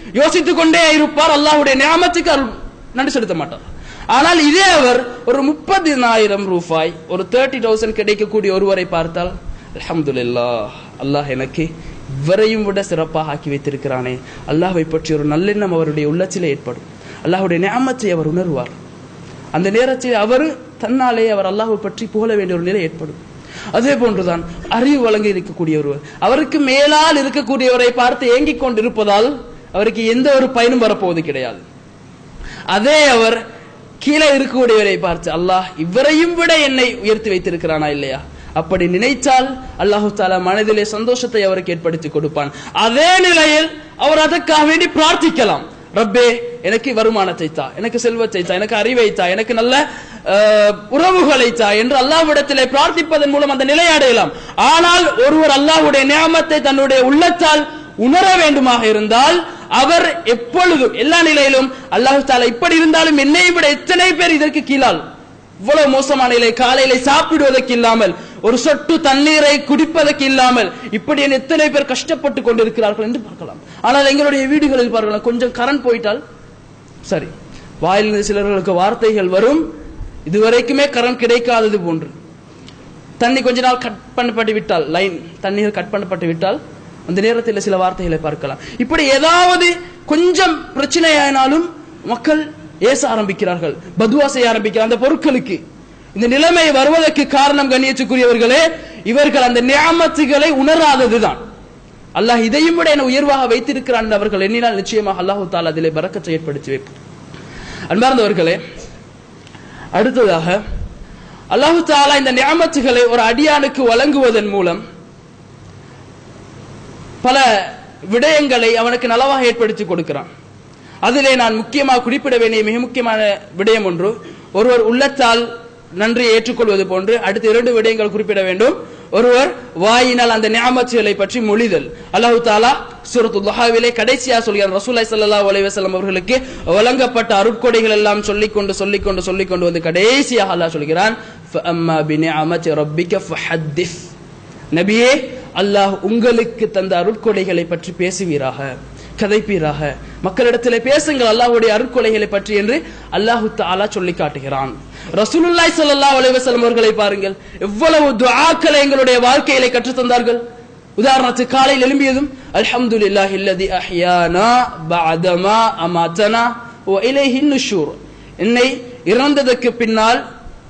யோசித்துக் கொண்டே இருப்பார், அல்லாஹ்வுடைய நியாமத்துக்கு நன்றி செலுத்த மாட்டார். ஆனால் இதே அவர் ஒரு முப்பதினாயிரம் ரூபாய் ஒரு தேர்ட்டி தௌசண்ட் கிடைக்கக்கூடிய ஒருவரை பார்த்தால், அல்ஹம்துலில்லாஹ், அல்லாஹ் எனக்கு இவரையும் விட சிறப்பாக ஆக்கி வைத்திருக்கிறானே, அல்லாஹ்வை பற்றி ஒரு நல்லெண்ணம் அவருடைய உள்ளத்திலே ஏற்படும். அல்லாஹ்வுடைய நியாமத்தை அவர் உணர்வார். அந்த நேரத்தில் அவர் தன்னாலே அவர் அல்லாஹ்வை பற்றி புகழ வேண்டிய ஒரு நிலை ஏற்படும். அதே போன்றுதான் அறிவு வழங்கி இருக்கக்கூடிய ஒருவர் அவருக்கு மேலால் இருக்கக்கூடியவரை பார்த்து ஏங்கிக் கொண்டிருப்பதால் அவருக்கு எந்த ஒரு பயனும் வரப்போவது கிடையாது. அதே அவர் கீழே இருக்கக்கூடியவரை பார்த்து அல்லாஹ் இவரையும் விட என்னை உயர்த்தி வைத்திருக்கிறானா இல்லையா, அப்படி நினைத்தால் அல்லாஹு தாலா மனதிலே சந்தோஷத்தை அவருக்கு ஏற்படுத்தி கொடுப்பான். அதே நிலையில் அவர் அதற்காக வேண்டி பிரார்த்திக்கலாம், ரப்பே எனக்கு வருமானத்தை தா, எனக்கு செல்வத்தை தா, எனக்கு அறிவை தா, எனக்கு நல்ல உறவுகளை தா என்று அல்லாஹ்விடத்திலே பிரார்த்திப்பதன் மூலம் அந்த நிலையை அடையலாம். ஆனால் ஒருவர் அல்லாஹ்வுடைய நியாமத்தை தன்னுடைய உள்ளத்தால் உணர வேண்டுமாக இருந்தால் அவர் எப்பொழுதும் எல்லா நிலையிலும் அல்லாஹ் தாலா இப்படி இருந்தாலும் என்னை விட எத்தனை பேர் இதற்கு கீழால் இவ்வளவு மோசமான நிலை, காலையில சாப்பிடுவதற்கு இல்லாமல் ஒரு சொட்டு தண்ணீரை குடிப்பதற்கு இல்லாமல் இப்படி எத்தனை பேர் கஷ்டப்பட்டு கொண்டிருக்கிறார்கள் என்று பார்க்கலாம். ஆனால் எங்களுடைய வீடுகளில் பார்க்கலாம், கொஞ்சம் கரண்ட் போயிட்டால் சரி, வாயிலிருந்து சிலர்களுக்கு வார்த்தைகள் வரும், இதுவரைக்குமே கரண்ட் கிடைக்காதது போன்று. தண்ணி கொஞ்ச நாள் கட் பண்ணப்பட்டு விட்டால், லைன் தண்ணீர் கட் பண்ணப்பட்டு விட்டால் அந்த நேரத்தில் சில வார்த்தைகளை பார்க்கலாம். இப்படி ஏதாவது கொஞ்சம் பிரச்சனையானாலும் மக்கள் ஏச ஆரம்பிக்கிறார்கள், பதுவா செய்ய ஆரம்பிக்கிறார் அந்த பொருட்களுக்கு. இந்த நிலைமை வருவதற்கு காரணம் கண்ணியத்துக்குரியவர்களே, இவர்கள் அந்த நியாமத்துகளை உணராததுதான். அல்லாஹ் இதையும் விட என்ன உயர்வாக வைத்திருக்கிறான் அவர்கள் எண்ணினால் நிச்சயமாக அல்லாஹு தாலா அதிலே பரக்கத்தை ஏற்படுத்தி வைப்பார். அன்பார்ந்தவர்களே, அடுத்ததாக அல்லாஹு தாலா இந்த நியாமத்துகளை ஒரு அடியானுக்கு வழங்குவதன் மூலம் பல விடயங்களை அவனுக்கு நலவாக ஏற்படுத்தி கொடுக்கிறான். அதிலே நான் முக்கியமாக குறிப்பிட வேண்டிய மிக முக்கியமான விடயம் ஒன்று, ஒருவர் உள்ளத்தால் நன்றியை ஏற்றுக்கொள்வது போன்று அடுத்த இரண்டு விடயங்கள் குறிப்பிட வேண்டும். ஒருவர் வாயினால் அந்த நியாமத்துகளை பற்றி மொழிதல். அல்லாஹ் தஆலா சூரத்துல் துஹாவிலே கடைசியாக சொல்கிறார், ரசூலுல்லாஹி ஸல்லல்லாஹு அலைஹி வஸல்லம் அவர்களுக்கு வழங்கப்பட்ட அருட்கொடைகள் எல்லாம் சொல்லிக்கொண்டு சொல்லிக்கொண்டு சொல்லிக்கொண்டு வந்து கடைசியாக அல்லாஹ் சொல்கிறான், ஃபஅம்மா பினிஅமதி ரப்பிக ஃபஹத்திஸ். நபியே, அல்லாஹ் உங்களுக்கு தந்த அருட்கொடைகளை பற்றி பேசுவீராக, கதைப்பீராக, மக்களிடத்திலே பேசுங்கள் அல்லாஹ்வுடைய அருட்கொடைகளை பற்றி என்று அல்லாஹ் தஆலா சொல்லி காட்டுகிறான். ரசூலுல்லாஹி ஸல்லல்லாஹு அலைஹி வஸல்லம் அவர்களை பாருங்கள், எவ்வளவு துஆக்களை எங்களுடைய வாழ்க்கையிலே கற்றுத் தந்தார்கள். உதாரணத்துக்கு காலையில் எழும்பியதும் அல்ஹம்துலில்லாஹி அல்லதி அஹ்யானா பஅதமா அமாதனா வ இலைஹி நுஷூர். என்னை இறந்ததற்கு பின்னால்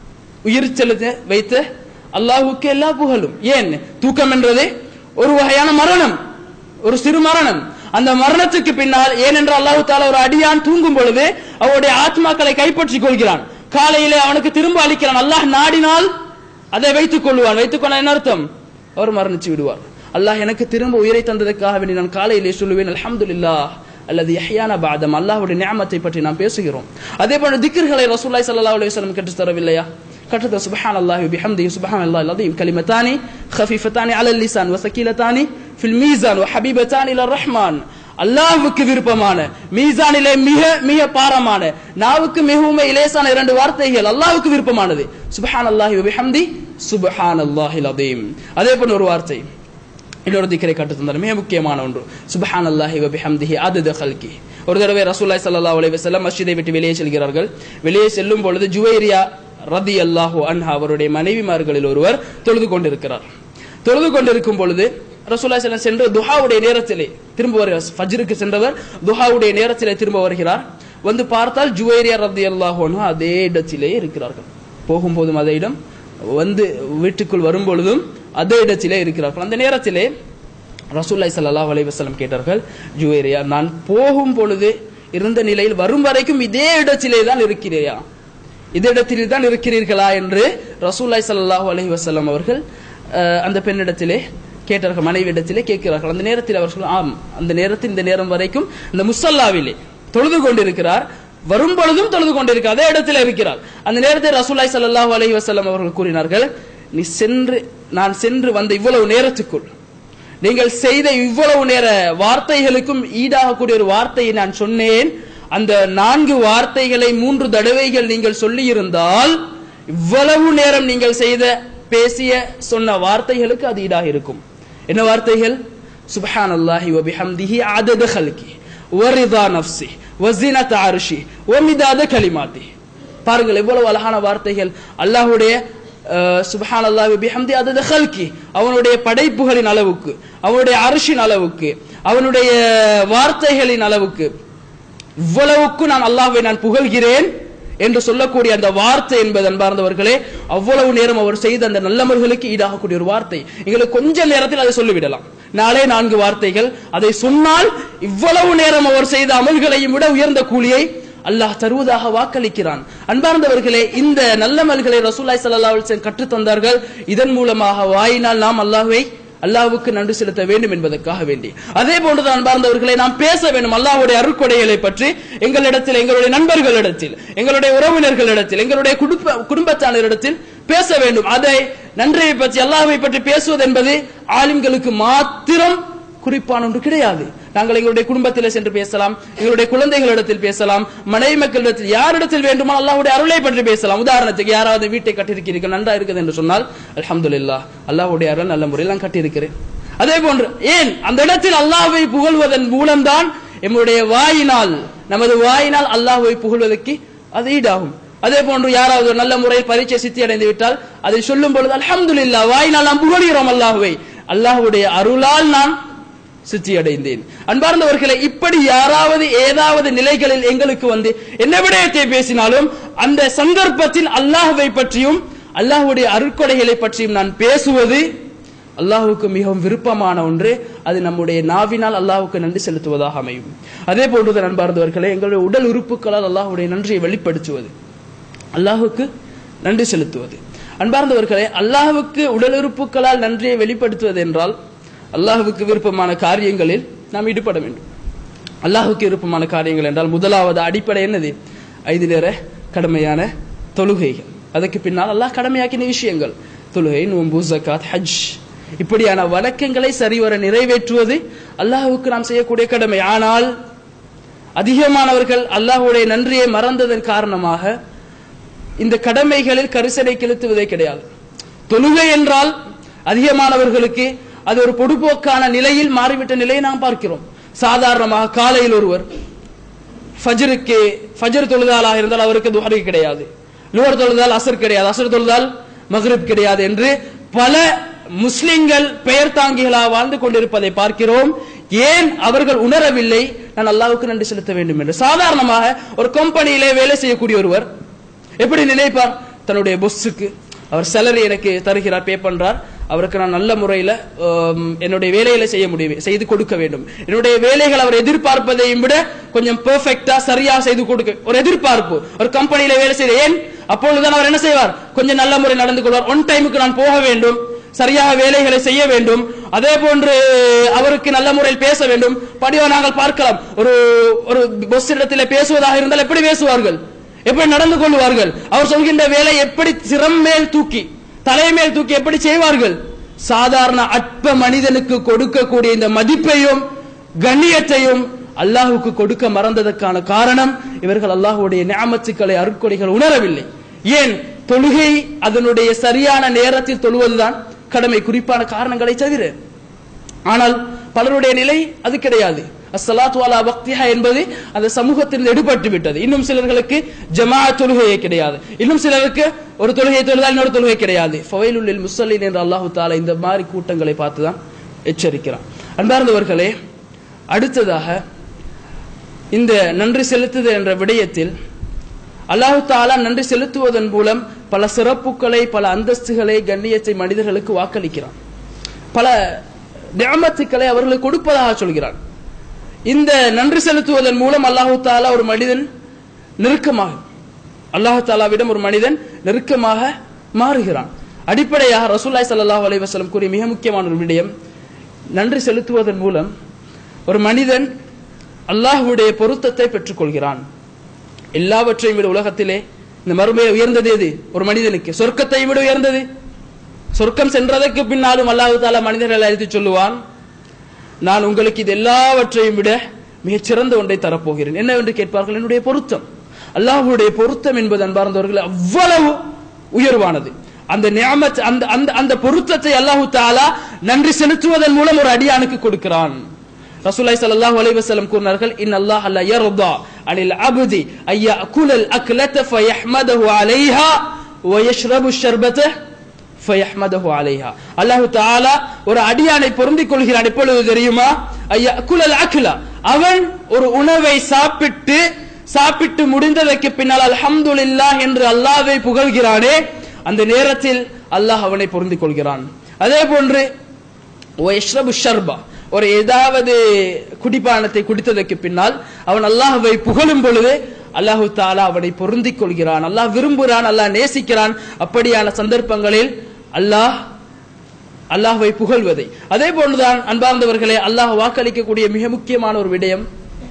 உயிர் செலுத்த வைத்த அல்லாஹ்வுக்கு எல்லா புகழும். ஏன்? தூக்கம் என்றது ஒரு வகையான மரணம், ஒரு சிறு மரணம். அந்த மரணத்துக்கு பின்னால், ஏனென்றால் அல்லாஹ் தஆலா ஒரு அடியான் தூங்கும் பொழுது அவருடைய ஆத்மாக்களை கைப்பற்றிக் கொள்கிறான், காலையிலே அவனுக்கு திரும்ப அளிக்கிறான். அல்லாஹ் நாடினால் அதை வைத்துக் கொள்வான். வைத்துக் கொள்ள என்ன அர்த்தம்? அவர் மரணிச்சு விடுவார். அல்லாஹ் எனக்கு திரும்ப உயிரை தந்ததற்காக வேண்டி நான் காலையிலே சொல்லுவேன், அல்ஹம்துலில்லாஹ் அல்லது யஹ்யானா பஅதமா. அல்லாஹ்வுடைய நிஅமத்தை பற்றி நாம் பேசுகிறோம். அதே போல திக்ர்களை ரசூலுல்லாஹி ஸல்லல்லாஹு அலைஹி வஸல்லம் கற்றுத் தரவில்லையா? கற்றுத் சுப்ஹானல்லாஹி வ பிஹம்திஹி சுப்ஹானல்லாஹில் அஸீம் கலிமத்தானி خفيفتان على اللسان وثقيلتان في الميزان وحبيبتان الى الرحمن. அல்லாஹ்வுக்கு விருப்பமான, மீசானிலே மிக மிக பாரமான, நாவுக்கு மிகவும் இலேசான இரண்டு வார்த்தைகள் அல்லாஹ்வுக்கு விருப்பமானது, சுப்ஹானல்லாஹி வ பிஹம்தி சுப்ஹானல்லாஹில் அஸீம். அதே போல ஒரு வார்த்தை இன்னொரு திக்ரை கற்றுத் தந்தார், மிக முக்கியமான ஒன்று, சுப்ஹானல்லாஹி வ பிஹம்திஹி அதத கல்கி. ஒரு தடவை ரசூலுல்லாஹி ஸல்லல்லாஹு அலைஹி வஸல்லம் மஸ்ஜிதை விட்டு வெளியே செல்கிறார்கள். வெளியே செல்லும் பொழுது ஜுவைரியா ரதியல்லாஹு அன்ஹா அவருடைய மனைவிமார்களில் ஒருவர் தொழுது கொண்டிருக்கிறார். தொழுது கொண்டிருக்கும் பொழுது ரசூலுல்லாஹி ஸல்லல்லாஹு அலைஹி வஸல்லம் சென்று துஹாவுடைய நேரத்திலே திரும்ப வருகிறார். ஃபஜ்ருக்கு சென்றவர் துஹாவுடைய நேரத்திலே திரும்ப வருகிறார். வந்து பார்த்தால் ஜுவைரியா ரதியல்லாஹு அன்ஹா அதே இடத்திலே இருக்கிறார்கள். போகும்போதும் அதே இடம், வந்து வீட்டுக்குள் வரும் பொழுதும் அதே இடத்திலே இருக்கிறார்கள். அந்த நேரத்திலே ரசூலுல்லாஹி ஸல்லல்லாஹு அலைஹி வஸல்லம் கேட்டார்கள், ஜுவைரியா, நான் போகும் பொழுது இருந்த நிலையில் வரும் வரைக்கும் இதே இடத்திலே தான் இருக்கிறேயா, இதே இடத்தில் தான் இருக்கிறீர்களா என்று ரசூலுல்லாஹி ஸல்லல்லாஹு அலைஹி வஸல்லம் அவர்கள் அந்த பெண்ணிடத்திலே கேட்டார்கள், மனைவி இடத்திலே கேட்கிறார்கள். அந்த நேரத்தில் அவர் சொல்ல, ஆம், அந்த நேரத்தில் இந்த நேரம் வரைக்கும் இந்த முஸல்லாவிலே தொழுது கொண்டிருக்கிறார், வரும் பொழுதும் தொழுது கொண்டிருக்கிறார், அதே இடத்தில் இருக்கிறார். அந்த நேரத்தில் ரசூலுல்லாஹி ஸல்லல்லாஹு அலைஹி வஸல்லம் அவர்கள் கூறினார்கள், நீ சென்று நான் சென்று வந்த இவ்வளவு நேரத்துக்குள் நீங்கள் செய்த இவ்வளவு நேர வார்த்தைகளுக்கும் ஈடாகக்கூடிய ஒரு வார்த்தையை நான் சொன்னேன். அந்த நான்கு வார்த்தைகளை மூன்று தடவைகள் நீங்கள் சொல்லி இருந்தால் இவ்வளவு நேரம் நீங்கள் செய்த பேசிய சொன்ன வார்த்தைகளுக்கு அது ஈடாக இருக்கும். என்ன வார்த்தைகள்? சுப்ஹானல்லாஹி வ பிஹம்திஹி அதத கல்கி. வரிதா நஃப்ஸி வஸினத அர்ஷி வமிதாத கலிமாத்தி. பாருங்கள் எவ்வளவு அழகான வார்த்தைகள். அல்லாஹ்வுடைய சுப்ஹானல்லாஹி பிஹம்தி அதத ஹல்கி, அவனுடைய படைப்புகளின் அளவுக்கு, அவனுடைய அர்ஷின் அளவுக்கு, அவனுடைய வார்த்தைகளின் அளவுக்கு, இவ்வளவுக்கு நான் அல்லாஹ்வை நான் புகழ்கிறேன் என்று சொல்லக்கூடிய அந்த வார்த்தை என்பது அன்பார்ந்தவர்களே, அவ்வளவு நேரம் அவர் செய்த அந்த நல்லமல்களுக்கு ஈடாகக்கூடிய ஒரு வார்த்தை. எங்களுக்கு கொஞ்ச நேரத்தில் அதை சொல்லிவிடலாம். நாளே நான்கு வார்த்தைகள் அதை சொன்னால் இவ்வளவு நேரம் அவர் செய்த அமல்களையும் விட உயர்ந்த கூலியை அல்லாஹ் தருவதாக வாக்களிக்கிறான். அன்பார்ந்தவர்களே, இந்த நல்லமல்களை ரசூலுல்லாஹி ஸல்லல்லாஹு அலைஹி வஸல்லம் கற்றுத் தந்தார்கள். இதன் மூலமாக வாயினால் நாம் அல்லாஹ்வை அல்லாஹ்வுக்கு நன்றி செலுத்த வேண்டும் என்பதற்காக வேண்டி. அதே போன்றுதான் அன்பார்ந்தவர்களை நாம் பேச வேண்டும் அல்லாஹ்வுடைய அருட்கொடைகளை பற்றி. எங்களிடத்தில், எங்களுடைய நண்பர்களிடத்தில், எங்களுடைய உறவினர்களிடத்தில், எங்களுடைய குடும்ப குடும்பத்தாரிடத்தில் பேச வேண்டும். அதை நன்றியை பற்றி அல்லாஹ்வை பற்றி பேசுவது என்பது ஆலிம்களுக்கு மாத்திரம் குறிப்பான ஒன்று கிடையாது. நாங்கள் எங்களுடைய குடும்பத்தில் சென்று பேசலாம், எங்களுடைய குழந்தைகளிடத்தில் பேசலாம், மனைவி மக்களிடத்தில், யாரிடத்தில் வேண்டுமா அல்லாஹ்வுடைய அருளை பற்றி பேசலாம். உதாரணத்துக்கு யாராவது வீட்டை கட்டியிருக்கிறீர்கள், நன்றா இருக்குது என்று சொன்னால் அல்ஹம்துலில்லாஹ், அல்லாஹ்வுடைய அருள் நல்ல முறையில் நான் கட்டியிருக்கிறேன். அதே போன்று ஏன் அந்த இடத்தில் அல்லாஹ்வை புகழ்வதன் மூலம்தான் எம்முடைய வாயினால், நமது வாயினால் அல்லாஹ்வை புகழ்வதற்கு அது ஈடாகும். அதே போன்று யாராவது நல்ல முறையில் பரீட்சை சித்தி அடைந்து விட்டால் அதை சொல்லும் பொழுது அல்ஹம்துலில்லாஹ், வாயினால் நாம் புகழ்கிறோம் அல்லாஹ்வை, அல்லாஹ்வுடைய அருளால் நான் சித்தி அடைந்தேன். அன்பார்ந்தவர்களே, இப்படி யாராவது ஏதாவது நிலைகளில் எங்களுக்கு வந்து என்ன விடயத்தை பேசினாலும் அந்த சந்தர்ப்பத்தில் அல்லாஹ்வை பற்றியும் அல்லாஹ்வுடைய அருட்கொடைகளை பற்றியும் நான் பேசுவது அல்லாஹ்வுக்கு மிகவும் விருப்பமான ஒன்று. அது நம்முடைய நாவினால் அல்லாஹ்வுக்கு நன்றி செலுத்துவதாக அமையும். அதே போன்றுதான் அன்பார்ந்தவர்களே, எங்களுடைய உடல் உறுப்புகளால் அல்லாஹ்வுடைய நன்றியை வெளிப்படுத்துவது, அல்லாஹ்வுக்கு நன்றி செலுத்துவது. அன்பார்ந்தவர்களே, அல்லாஹ்வுக்கு உடல் உறுப்புகளால் நன்றியை வெளிப்படுத்துவது என்றால் அல்லாஹ்வுக்கு விருப்பமான காரியங்களில் நாம் ஈடுபட வேண்டும். அல்லாஹ்வுக்கு விருப்பமான காரியங்கள் என்றால் முதலாவது அடிப்படை என்னது? ஐந்து நேர கடமையான தொழுகைகள். அதற்கு பின்னால் அல்லாஹ் கடமையாக்கின விஷயங்கள், தொழுகை, நோன்பு, ஜகாத், ஹஜ், இப்படியான வணக்கங்களை சரிவர நிறைவேற்றுவது அல்லாஹ்வுக்கு நாம் செய்யக்கூடிய கடமை. ஆனால் அதிகமானவர்கள் அல்லாஹ்வுடைய நன்றியை மறந்ததன் காரணமாக இந்த கடமைகளில் கரிசனை செலுத்துவதே கிடையாது. தொழுகை என்றால் அதிகமானவர்களுக்கு அது ஒரு பொடுபோக்கான நிலையில் மாறிவிட்ட நிலையை நாம் பார்க்கிறோம். சாதாரணமாக காலையில் ஒருவர் ஃபஜ்ருக்கு ஃபஜ்ர் தொழுதாலாக இருந்தால் அவருக்கு துஹர் கிடையாது, லுஹர் தொழுதால் அஸ்ர் கிடையாது, அஸ்ர் தொழுதால் மக்ரிப் கிடையாது என்று பல முஸ்லிம்கள் பெயர் தாங்கிகளாக வாழ்ந்து கொண்டிருப்பதை பார்க்கிறோம். ஏன் அவர்கள் உணரவில்லை நான் அல்லாஹ்வுக்கு நன்றி செலுத்த வேண்டும் என்று? சாதாரணமாக ஒரு கம்பெனியிலே வேலை செய்யக்கூடிய ஒருவர் எப்படி நினைப்பார்? தன்னுடைய பொஸ்ஸுக்கு அவர் சேலரி எனக்கு தருகிறார், பே பண்றார், அவருக்கு நான் நல்ல முறையில் என்னுடைய வேலைகளை செய்ய முடியும், செய்து கொடுக்க வேண்டும். என்னுடைய வேலைகள் அவர் எதிர்பார்ப்பதையும் விட கொஞ்சம் பெர்ஃபெக்டா சரியா செய்து கொடுக்க ஒரு எதிர்பார்ப்பு ஒரு கம்பெனியில வேலை செய்ய. ஏன்? அப்பொழுதுதான் அவர் என்ன செய்வார்? கொஞ்சம் நல்ல முறை நடந்து கொள்வார். ஒன் டைமுக்கு நான் போக வேண்டும், சரியாக வேலைகளை செய்ய வேண்டும், அதே போன்று அவருக்கு நல்ல முறையில் பேச வேண்டும். படிவா நாங்கள் பார்க்கலாம், ஒரு ஒரு பொஸ் இடத்துல பேசுவதாக இருந்தால் எப்படி பேசுவார்கள், எப்படி நடந்து கொள்வார்கள், அவர் சொல்கின்ற வேலை எப்படி சிரம் மேல் தூக்கி தலைமேல் தூக்கி எப்படி செய்வார்கள். சாதாரண அற்ப மனிதனுக்கு கொடுக்கக்கூடிய இந்த மதிப்பையும் கண்ணியத்தையும் அல்லாஹ்வுக்கு கொடுக்க மறந்ததற்கான காரணம் இவர்கள் அல்லாஹ்வுடைய நிஅமத்துக்களை, அருட்கொடைகளை உணரவில்லை. ஏன்? தொழுகை அதனுடைய சரியான நேரத்தில் தொழுவதுதான் கடமை, குறிப்பான காரணங்களை தவிர. ஆனால் பலருடைய நிலை அது கிடையாது. அஸ்ஸலாத்து அலா வக்திஹா என்பது அந்த சமூகத்தில் எடுபட்டு விட்டது. இன்னும் சிலர்களுக்கு ஜமாஅத் தொழுகையே கிடையாது, இன்னும் சிலருக்கு ஒரு தொழுகை தொழுதால் இன்னொரு தொழுகை கிடையாது. ஃபவைலுல் லில் முஸல்லின் என்று அல்லாஹ் தஆலா இந்த மாதிரி கூட்டங்களை பார்த்துதான் எச்சரிக்கிறான். அன்பார்ந்தவர்களே, அடுத்ததாக இந்த நன்றி செலுத்துதல் என்ற விடயத்தில் அல்லாஹ் தஆலா நன்றி செலுத்துவதன் மூலம் பல சிறப்புகளை, பல அந்தஸ்துகளை, கண்ணியத்தை மனிதர்களுக்கு வாக்களிக்கிறான். பல நிஅமத்துக்களை அவர்களுக்கு கொடுப்பதாக சொல்கிறான். இந்த நன்றி செலுத்துவதன் மூலம் அல்லாஹ் தஆலா ஒரு மனிதன் நெருக்கமாக அல்லாஹ் தஆலாவிடம் ஒரு மனிதன் நெருக்கமாக மாறுகிறான். அடிப்படையாக ரசூலுல்லாஹி ஸல்லல்லாஹு அலைஹி வஸல்லம் கூறிய மிக முக்கியமான ஒரு விடயம், நன்றி செலுத்துவதன் மூலம் ஒரு மனிதன் அல்லாஹ்வுடைய பொருத்தத்தை பெற்றுக்கொள்கிறான். எல்லாவற்றையும் விட உலகத்திலே இந்த மறுமையை உயர்ந்தது எது? ஒரு மனிதனுக்கு சொர்க்கத்தை விட உயர்ந்தது. சொர்க்கம் சென்றதற்கு பின்னாலும் அல்லாஹ் தஆலா மனிதர்களை அழைத்து சொல்லுவான், நான் உங்களுக்கு இது எல்லாவற்றையும் விட மிகச் சிறந்த ஒன்றை தரப்போகிறேன். என்னவென்று கேட்பார்கள்? என்னுடைய பொருத்தம். அல்லாஹ்வுடைய பொருத்தம் என்பது அன்பார்ந்தவர்கள் அவ்வளவு உயர்வானது. அந்த நிஅமத், அந்த அந்த பொருத்தத்தை அல்லாஹ் தஆலா நன்றி செலுத்துவதன் மூலம் ஒரு அடியானுக்கு கொடுக்கிறான். ரசூலுல்லாஹி ஸல்லல்லாஹு அலைஹி வஸல்லம் கூறினார்கள் இன்னல்லாஹ லா யர்தா அனில் அப்தி அய்யகுல் அக்லத ஃபயஹ்மதுஹு அலைஹா வ யஷ்ரபு ஷர்பத ஃபயஹ்மதுஹு அலைஹா. அல்லாஹ் தஆலா ஒரு அடியானை பொருந்திக் கொள்கிறான் எப்பொழுது தெரியுமா? அய்யகுல் அக்ல, அவன் ஒரு உணவை சாப்பிட்டு சாப்பிட்டு முடிந்ததற்கு பின்னால் அல்ஹம்துலில்லாஹ் என்று அல்லாஹ்வை புகழ்கிறானே, அந்த நேரத்தில் அல்லாஹ் அவனை பொருந்திக் கொள்கிறான். அதே போன்று வயஷ்ரபு ஷர்பா, ஒரு ஏதாவது குடிபானத்தை குடித்ததற்கு பின்னால் அவன் அல்லாஹ்வை புகழும் பொழுது அல்லாஹு தஆலா அவனை பொருந்திக் கொள்கிறான். அல்லாஹ் விரும்புகிறான், அல்லாஹ் நேசிக்கிறான். அப்படியான சந்தர்ப்பங்களில் அல்லாஹ் அல்லாஹ்வை புகழ்வதை. அதே போன்றுதான் அன்பார்ந்தவர்களே, அல்லாஹ் வாக்களிக்கக்கூடிய மிக முக்கியமான ஒரு விடயம்,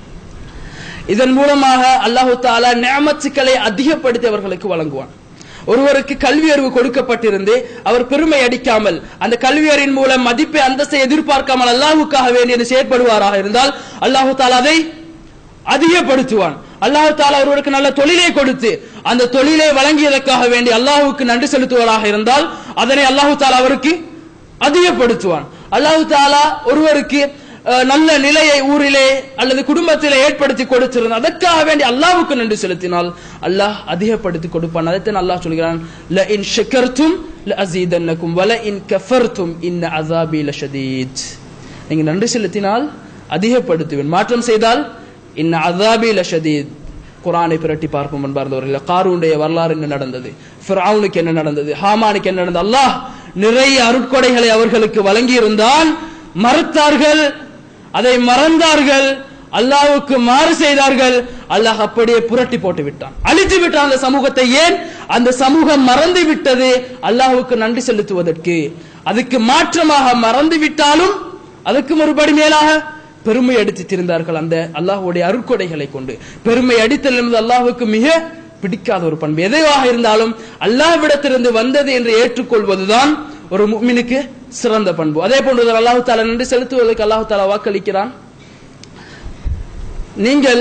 இதன் மூலமாக அல்லாஹு தஆலா நிஅமத்துக்களை அதிகப்படுத்தி அவர்களுக்கு வழங்குவான். ஒருவருக்கு கல்வி அறிவு கொடுக்கப்பட்டிருந்து அவர் பெருமை அடிக்காமல் அந்த கல்வியறின் மூலம் மதிப்பை அந்தஸ்தை எதிர்பார்க்காமல் அல்லாஹ்வுக்காக வேண்டி செயற்படுவாராக இருந்தால் அல்லாஹு தஆலா அதை அதிகப்படுத்துவான். அல்லாஹு தஆலா ஒருவருக்கு நல்ல தொழிலை கொடுத்து அந்த தொழிலை வழங்கியதற்காக வேண்டி அல்லாஹ்வுக்கு நன்றி செலுத்துவதாக இருந்தால் அதனை அல்லாஹு தஆலா அவருக்கு அதிகப்படுத்துவான். அல்லாஹு தஆலா ஒருவருக்கு நல்ல நிலையை ஊரிலே அல்லது குடும்பத்திலே ஏற்படுத்தி கொடுத்திருந்தால் அதற்காக வேண்டி அல்லாஹ்வுக்கு நன்றி செலுத்தினால் அல்லாஹ் அதிகப்படுத்தி கொடுப்பான். அதைத்தான் அல்லாஹ் சொல்கிறான், ல இன் ஷக்கர்தும் ல அஸீதன்னகும் வ ல இன் கஃபர்தும் இன்ன அஸாபி லஷதீத். நீங்க நன்றி செலுத்தினால் அதிகப்படுத்துவேன், மாற்றம் செய்தால் இன்ன அஸாபி லஷதீத். குர்ஆனை பிரட்டி பார்ப்போம் அன்பார்ந்தவர்களே, காரூனுடைய வரலாறு என்ன நடந்தது, ஃபிரௌனுக்கு என்ன நடந்தது, ஹாமானுக்கு என்ன நடந்தது. அல்லாஹ் நிறைய அருட்கொடைகளை அவர்களுக்கு வழங்கி இருந்தான், மறுத்தார்கள், அதை மறந்தார்கள், அல்லாஹ்வுக்கு மாறு செய்தார்கள். அல்லாஹ் அப்படியே புரட்டி போட்டு விட்டான், அழித்து விட்டான் அந்த சமூகத்தை. ஏன்? அந்த சமூகம் மறந்து விட்டது அல்லாஹ்வுக்கு நன்றி செலுத்துவதற்கு. அதுக்கு மாற்றமாக மறந்து விட்டாலும் அதுக்கு மறுபடி மேலாக பெருமை அடித்து திரிந்தார்கள் அந்த அல்லாஹ்வுடைய அருட்கொடைகளை கொண்டு. பெருமை அடித்தல் என்பது அல்லாஹ்வுக்கு மிக பிடிக்காத ஒரு பண்பு. எதையாக இருந்தாலும் அல்லாஹ்விடத்திலிருந்து வந்தது என்று ஏற்றுக்கொள்வதுதான் ஒரு முஃமினுக்கு சிறந்த பண்பு. அதே போன்று அல்லாஹ் தஆலா நன்றி செலுத்துவதற்கு அல்லாஹ் தஆலா வாக்களிக்கிறான், நீங்கள்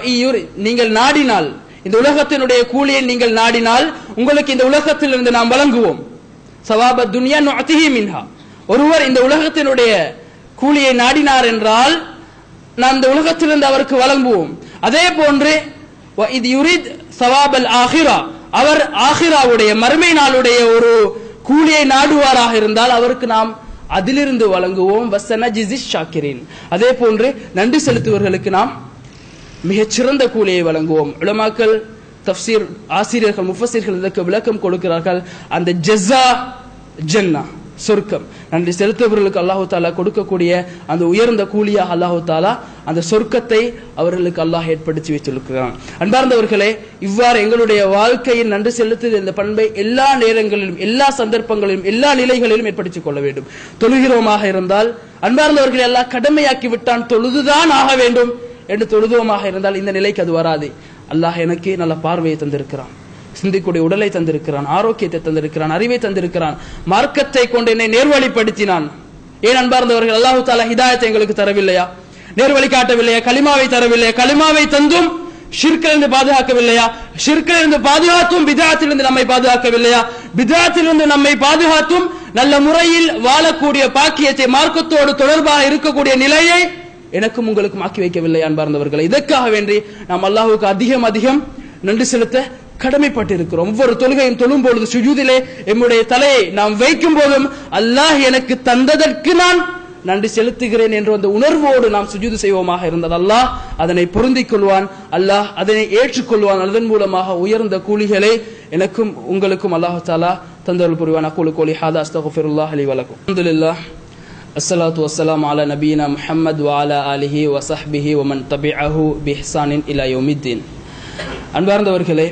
நீங்கள் நாடினால் இந்த உலகத்தினுடைய கூலியை நீங்கள் நாடினால் உங்களுக்கு இந்த உலகத்திலிருந்து நாம் வழங்குவோம். சவாப துன்யா நுஅதிஹி மின்ஹா. ஒருவர் இந்த உலகத்தினுடைய கூலியை நாடினார் என்றால் நாம் இந்த உலகத்திலிருந்து அவருக்கு வழங்குவோம். அதே போன்று இது யுரித் சவாபல் ஆஹிரா, அவர் ஆஹிராவுடைய மறுமை நாளுடைய ஒரு கூலியை நாடுவாராக இருந்தால் அவருக்கு நாம் அதிலிருந்து வழங்குவோம். வஸனஜிஸிஷ் ஷாக்கிரீன். அதே போன்று நன்றி செலுத்துவர்களுக்கு நாம் மிகச்சிறந்த கூலியை வழங்குவோம். உலமாக்கள், தஃப்சீர் ஆசிரியர்கள், முஃபஸிர்கள் இதற்கு விளக்கம் கொடுக்கிறார்கள். அந்த ஜஸா ஜன்னா, சொர்க்கம். நன்றி செலுத்துபவர்களுக்கு அல்லாஹு தாலா கொடுக்கக்கூடிய அந்த உயர்ந்த கூலியாக அல்லாஹு தாலா அந்த சொர்க்கத்தை அவர்களுக்கு அல்லாஹ் ஏற்படுத்தி வைத்திருக்கிறான். அன்பார்ந்தவர்களே, இவ்வாறு எங்களுடைய வாழ்க்கையில் நன்றி செலுத்துகிற இந்த பண்பை எல்லா நேரங்களிலும் எல்லா சந்தர்ப்பங்களிலும் எல்லா நிலைகளிலும் ஏற்படுத்திக் கொள்ள வேண்டும். தொழுகிறோமாக இருந்தால் அன்பார்ந்தவர்களை எல்லாம் கடமையாக்கி விட்டான், தொழுதுதான் ஆக வேண்டும் என்று தொழுதுவமாக இருந்தால் இந்த நிலைக்கு அது வராது. அல்லாஹ் எனக்கு நல்ல பார்வையை தந்திருக்கிறான், சிந்திக்கூடிய உடலை தந்திருக்கிறான், ஆரோக்கியத்தை தந்திருக்கிறான், அறிவை தந்திருக்கிறான், மார்க்கத்தை கொண்டு என்னை நேர்வழிப்படுத்தினான். ஏன் அன்பார்ந்தவர்கள், அல்லாஹு தாலா ஹிதாயத்தை எங்களுக்கு தரவில்லையா? நேர்வழி காட்டவில்லையா? கலிமாவை தரவில்லையா? கலிமாவை தந்தும் ஷிர்கிலிருந்து பாதுகாக்கவில்லையா? ஷிர்கிலிருந்து பாதுகாத்தும் பித்அத்திலிருந்து நம்மை பாதுகாக்கவில்லையா? பித்அத்திலிருந்து நம்மை பாதுகாத்தும் நல்ல முறையில் வாழக்கூடிய பாக்கியத்தை, மார்க்கத்தோடு தொடர்பாக இருக்கக்கூடிய நிலையை எனக்கும் உங்களுக்கும் ஆக்கி வைக்கவில்லை அன்பார்ந்தவர்கள். இதற்காக வேண்டி நாம் அல்லாஹ்வுக்கு அதிகம் அதிகம் நன்றி செலுத்த கடமைப்பட்டிருக்கிறோம். ஒவ்வொரு தொழுகையும் தொழும் பொழுது சுஜூதிலே எம்முடைய தலையை நாம் வைக்கும் போதும் அல்லாஹ் எனக்கு தந்ததற்கு நான் நன்றி செலுத்துகிறேன் என்ற அந்த உணர்வோடு நாம் சுஜூது செய்வோமாக இருந்தது அல்லாஹ் அதனை பொருந்திக் கொள்வான், அல்லாஹ் அதனை ஏற்றுக்கொள்வான். அதன் மூலமாக உயர்ந்த கூலிகளை எனக்கும் உங்களுக்கும் அல்லாஹ் தஆலா தந்தருள் புரிவான். அகூலு கௌலி ஹாதா அஸ்தக்ஃபிருல்லாஹ் லி வ லக்கும். அல்ஹம்துலில்லாஹ் அஸ்ஸலாத்து வஸ்ஸலாமு அலா நபியினா முஹம்மத் வ அலா ஆலிஹி வ ஸஹ்பிஹி வ மன் தபிஅஹு பி இஹ்சானின் இலா யௌமித்தீன். அன்பார்ந்தவர்களே,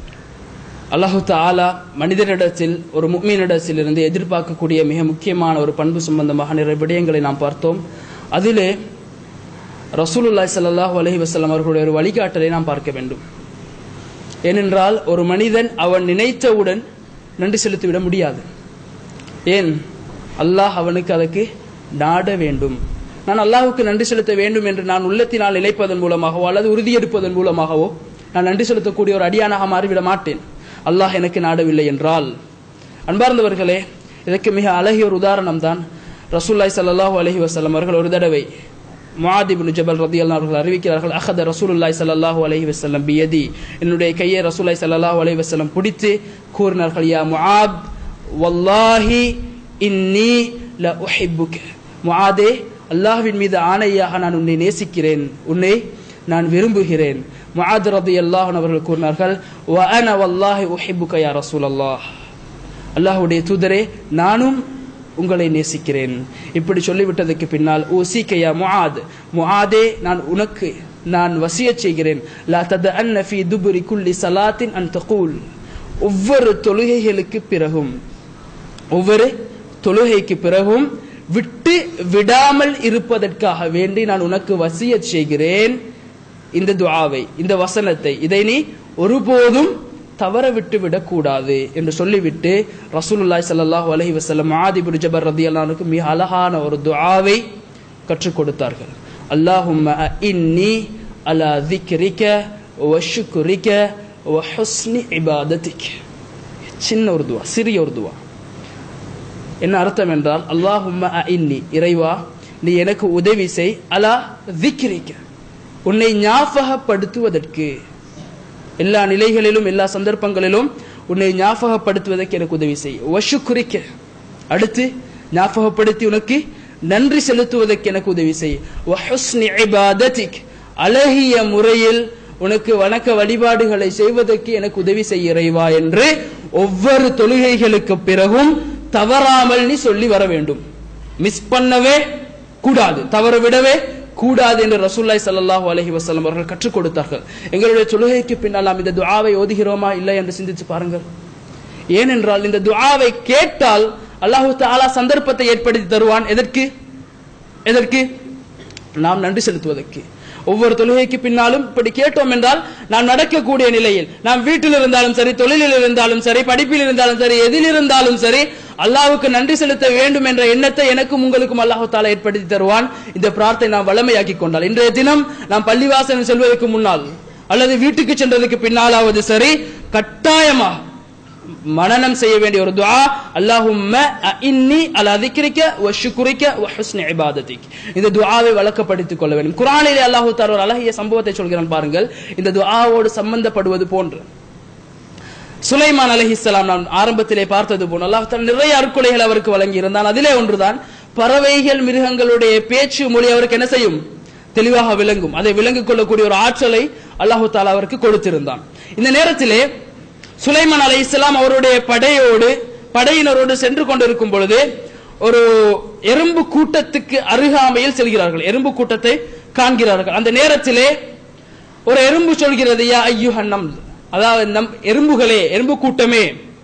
அல்லாஹு தஆலா மனிதனிடத்தில் ஒரு முஃமினிடத்தில் இருந்து எதிர்பார்க்கக்கூடிய மிக முக்கியமான ஒரு பண்பு சம்பந்தமாக நிறைய விடயங்களை நாம் பார்த்தோம். அதிலே ரசூலுல்லாஹி ஸல்லல்லாஹு அலைஹி வஸல்லம் அவர்களுடைய ஒரு வழிகாட்டலை நாம் பார்க்க வேண்டும். ஏனென்றால் ஒரு மனிதன் அவன் நினைத்தவுடன் நன்றி செலுத்திவிட முடியாது. ஏன்? அல்லாஹ் அவனுக்கு அதற்கு நாட வேண்டும். நான் அல்லாஹ்வுக்கு நன்றி செலுத்த வேண்டும் என்று நான் உள்ளத்தினால் நினைப்பதன் மூலமாகவோ அல்லது உறுதியெடுப்பதன் மூலமாகவோ நான் நன்றி செலுத்தக்கூடிய ஒரு அடியானாக மாறிவிட மாட்டேன், அல்லாஹ் எனக்கு நாடவில்லை என்றால். அன்பார்ந்தவர்களே, இதற்கு மிக அழகிய ஒரு உதாரணம் தான் ரசூலுல்லாஹி ஸல்லல்லாஹு அலைஹி வஸல்லம் அவர்கள் ஒரு தடவை முஆத் இப்னு ஜபல் ரலியல்லாஹு அன்ஹு அறிவிக்கிறார்கள், அஹத ரசூலுல்லாஹி ஸல்லல்லாஹு அலைஹி வஸல்லம் பியதி, என்னுடைய கையை ரசூலுல்லாஹி ஸல்லல்லாஹு அலைஹி வஸல்லம் பிடித்து கூறினார்கள், யா முஆத் வல்லாஹி இன்னி லா உஹிப்புக, முஆதே அல்லாஹ்வின் மீது ஆணையாக நான் உன்னை நேசிக்கிறேன், உன்னை நான் விரும்புகிறேன். முஆத் ரலியல்லாஹு அன்ஹு அவர்கள் கூறினார்கள், வ அன வல்லாஹி உஹிப்புக யா ரசூலல்லாஹ், அல்லாஹ்வுடைய தூதரே நானும் உங்களை நேசிக்கிறேன். இப்படி சொல்லிவிட்டதற்கு பின்னால் ஊசிக யா முஆத், முஆதே நான் உனக்கு நான் வசியத் செய்கிறேன், லா ததஅன்ன ஃபீ துபுரி குல்லி ஸலாத்தின் அன் தகூல், ஒவ்வொரு தொழுகைகளுக்கு பிறகும் ஒவ்வொரு தொழுகைக்கு பிறகும் விட்டு விடாமல் இருப்பதற்காக வேண்டி நான் உனக்கு வசியத் செய்கிறேன் இந்த துஆவை, இந்த வசனத்தை, இதை நீ ஒருபோதும் தவற விட்டு விடக்கூடாது என்று சொல்லிவிட்டு ரசூலுல்லாஹி ஸல்லல்லாஹு அலைஹி வஸல்லம் முஆத் இப்னு ஜபல் ரலியல்லாஹு அன்ஹு மிக அழகான ஒரு துஆவை கற்றுக் கொடுத்தார்கள். அல்லாஹும்ம இன்னி அலா திக்ரிக வ ஷுக்ரிக வ ஹுஸ்னி இபாதத்திக். சின்ன ஒரு துஆ, சிறிய ஒரு துஆ. என்ன அர்த்தம் என்றால், அல்லாஹும்ம இன்னி, இறைவா நீ எனக்கு உதவி செய், அலா திக்ரிக, உன்னை ஞாபகப்படுத்துவதற்கு, எல்லா நிலைகளிலும் எல்லா சந்தர்ப்பங்களிலும் உன்னை ஞாபகப்படுத்துவதற்கு எனக்கு உதவி செய். வஷுக்ரிக்க, அடுத்து ஞாபகப்படுத்தி உனக்கு நன்றி செலுத்துவதற்கு எனக்கு உதவி செய். வஹுஸ்னி இபாதத்திக், அழகிய முறையில் உனக்கு வணக்க வழிபாடுகளை செய்வதற்கு எனக்கு உதவி செய்ய இறைவா என்று ஒவ்வொரு தொழுகைகளுக்கு பிறகும் தவறாமல் நீ சொல்லி வர வேண்டும். மிஸ் பண்ணவே கூடாது, தவற விடவே கூடாது என்று ரசூலுல்லாஹி ஸல்லல்லாஹு அலைஹி வஸல்லம் அவர்கள் கற்றுக் கொடுத்தார்கள். எங்களுடைய தொழுகைக்கு பின்னால் நாம் இந்த துஆவை ஓதுகிறோமா இல்லை என்று சிந்தித்து பாருங்கள். ஏனென்றால் இந்த துஆவை கேட்டால் அல்லாஹ் தஆலா சந்தர்ப்பத்தை ஏற்படுத்தி தருவான். எதற்கு? எதற்கு? நாம் நன்றி செலுத்துவதற்கு. ஒவ்வொரு தொழுகைக்கு பின்னாலும் இப்படி கேட்டோம் என்றால் நாம் நடக்கக்கூடிய நிலையில், நாம் வீட்டில் இருந்தாலும் சரி, தொழிலில் இருந்தாலும் சரி, படிப்பில் இருந்தாலும் சரி, எதில் இருந்தாலும் சரி, அல்லாஹ்வுக்கு நன்றி செலுத்த வேண்டும் என்ற எண்ணத்தை எனக்கும் உங்களுக்கும் அல்லாஹ் தஆலா ஏற்படுத்தி தருவான். இந்த பிரார்த்தனை நாம் வளமையாக்கி கொண்டால், இன்றைய தினம் நாம் பள்ளிவாசல் செல்வதற்கு முன்னால் அல்லது வீட்டுக்கு சென்றதுக்கு பின்னாலாவது சரி, கட்டாயமாக மனனம் செய்ய வேண்டிய ஒரு துஆ, அல்லாஹும்ம இன்னி அலா திக்ரிக வ ஷுக்ரிக வ ஹுஸ்னி இபாதத்திக். இந்த துஆவை வழக்கப்படுத்திக் கொள்ள வேண்டும். குர்ஆனிலே அல்லாஹ் தஆலா ஒரு அழகிய சம்பவத்தை சொல்கிறான் பாருங்கள். இந்த துஆவோடு சம்பந்தப்படுவது போன்று சுலைமான் அலைஹிஸ்ஸலாம் நாம் ஆரம்பத்திலே பார்த்தது போல அல்லாஹ் தஆலா நிறைய அருட்கொடைகள் அவருக்கு வழங்கி இருந்தான். அதிலே ஒன்றுதான் பறவைகள் மிருகங்களுடைய பேச்சு மொழி அவருக்கு என்ன செய்யும்? தெளிவாக விளங்கும். அதை விளங்கிக் கொள்ளக்கூடிய ஒரு ஆற்றலை அல்லாஹ் தஆலா அவருக்கு கொடுத்திருந்தான். இந்த நேரத்திலே சுலைமான் அலைஹிஸ்ஸலாம் அவருடைய படையோடு படையினரோடு சென்று கொண்டிருக்கும் பொழுது ஒரு எறும்பு கூட்டத்துக்கு அருகாமையில் செல்கிறார்கள். எறும்பு கூட்டத்தை காண்கிறார்கள். அந்த நேரத்திலே ஒரு எறும்பு சொல்கிறது, யா அய்யுஹன் நம்ல், அதாவது நம் எறும்புகளே, எறும்பு கூட்டமே,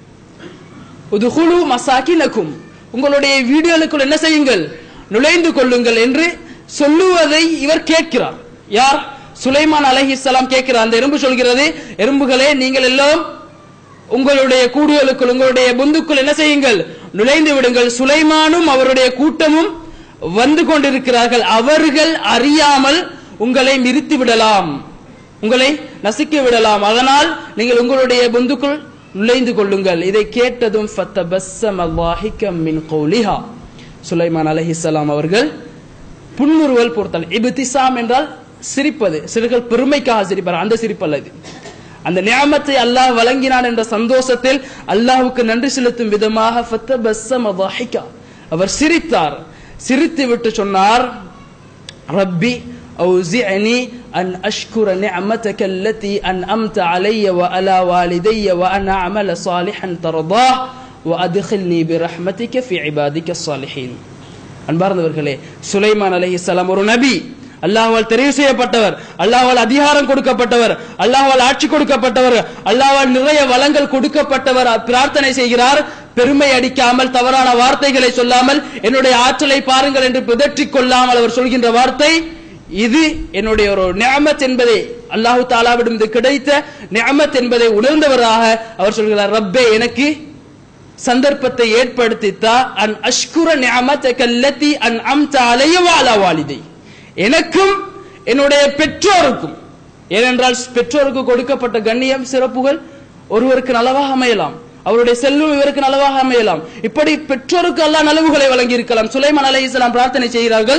உதுகுலு மசாகினக்கும், உங்களுடைய வீடுகளுக்குள் என்ன செய்யுங்கள்? நுழைந்து கொள்ளுங்கள் என்று சொல்லுவதை இவர் கேட்கிறார். யார்? சுலைமான் அலைஹிஸ்ஸலாம் கேட்கிறார். அந்த எறும்பு சொல்கிறது, எறும்புகளே நீங்கள் எல்லாம் உங்களுடைய கூடுகளுக்குள், உங்களுடைய பொந்துக்குள் என்ன செய்யுங்கள்? நுழைந்து விடுங்கள். சுலைமானும் அவருடைய கூட்டமும் வந்து கொண்டிருக்கிறார்கள். அவர்கள் அறியாமல் உங்களை மிரித்து விடலாம், உங்களை நசுக்கி விடலாம். அதனால் நீங்கள் உங்களுடைய பொந்துக்குள் நுழைந்து கொள்ளுங்கள். இதை கேட்டதும் ஃபத்தபஸ்ஸம ضاحكا من قولها, சுலைமான் அலைஹிஸ்ஸலாம் அவர்கள் புன்முறுவல் பொறுத்தால். இப்திசாம் என்றால் சிரிப்பது, சிலர்கள் பெருமைக்காக சிரிப்பார், அந்த சிரிப்பல்ல இது. அந்த நிஅமத்தை அல்லாஹ் வழங்கினான் என்ற சந்தோஷத்தில் அல்லாஹ்வுக்கு நன்றி செலுத்தும் விதமாக ஃபத்தபஸ்ஸம ضاحكا, அவர் சிரித்தார். சிரித்து விட்டு சொன்னார், ரப்பி அவுஸிஅனி அன் அஷ்குர நிஅமதக அல்லதி அன்அம்த அலைய வ அலா வாலிதைய வ அன் அஅமல ஸாலிஹன் தர்தாஹ் வ அத்கில்னி பிரஹ்மதிக ஃபீ இபாதிக ஸாலிஹீன். அன்பார்ந்தவர்களே, சுலைமான் அலைஹிஸ்ஸலாம் ஒரு நபி, அல்லாஹ்வால் தெரிவு செய்யப்பட்டவர், அல்லாஹ்வால் அதிகாரம் கொடுக்கப்பட்டவர், அல்லாஹ்வால் ஆட்சி கொடுக்கப்பட்டவர், அல்லாஹ்வால் நிறைய வளங்கள் கொடுக்கப்பட்டவர். பிரார்த்தனை செய்கிறார், பெருமை அடிக்காமல், தவறான வார்த்தைகளை சொல்லாமல், என்னுடைய ஆற்றலை பாருங்கள் என்று பிதற்றிக் கொள்ளாமல் அவர் சொல்கின்ற வார்த்தை, இது என்னுடைய ஒரு நிஅமத் என்பதை, அல்லாஹ் தஆலாவிடம் இது கிடைத்த நிஅமத் என்பதை உணர்ந்தவராக அவர் சொல்கிறார், ரப்பே எனக்கு சந்தர்ப்பத்தை ஏற்படுத்தித்தா, அன் அஷ்குர நிஅமதக அல்லதி அன்அம்த அலைய வ அலா வாலிதை, எனக்கும் என்னுடைய பெற்றோருக்கும். ஏனென்றால் பெற்றோருக்கு கொடுக்கப்பட்ட கண்ணியம், சிறப்புகள் ஒருவருக்கு நலவாக அமையலாம், அவருடைய செல்வம் இவருக்கு நலவாக அமையலாம். இப்படி பெற்றோருக்கு அல்லாஹ் நலவுகளை வழங்கி இருக்கலாம். சுலைமான் அலைஹிஸ்ஸலாம் பிரார்த்தனை செய்கிறார்கள்,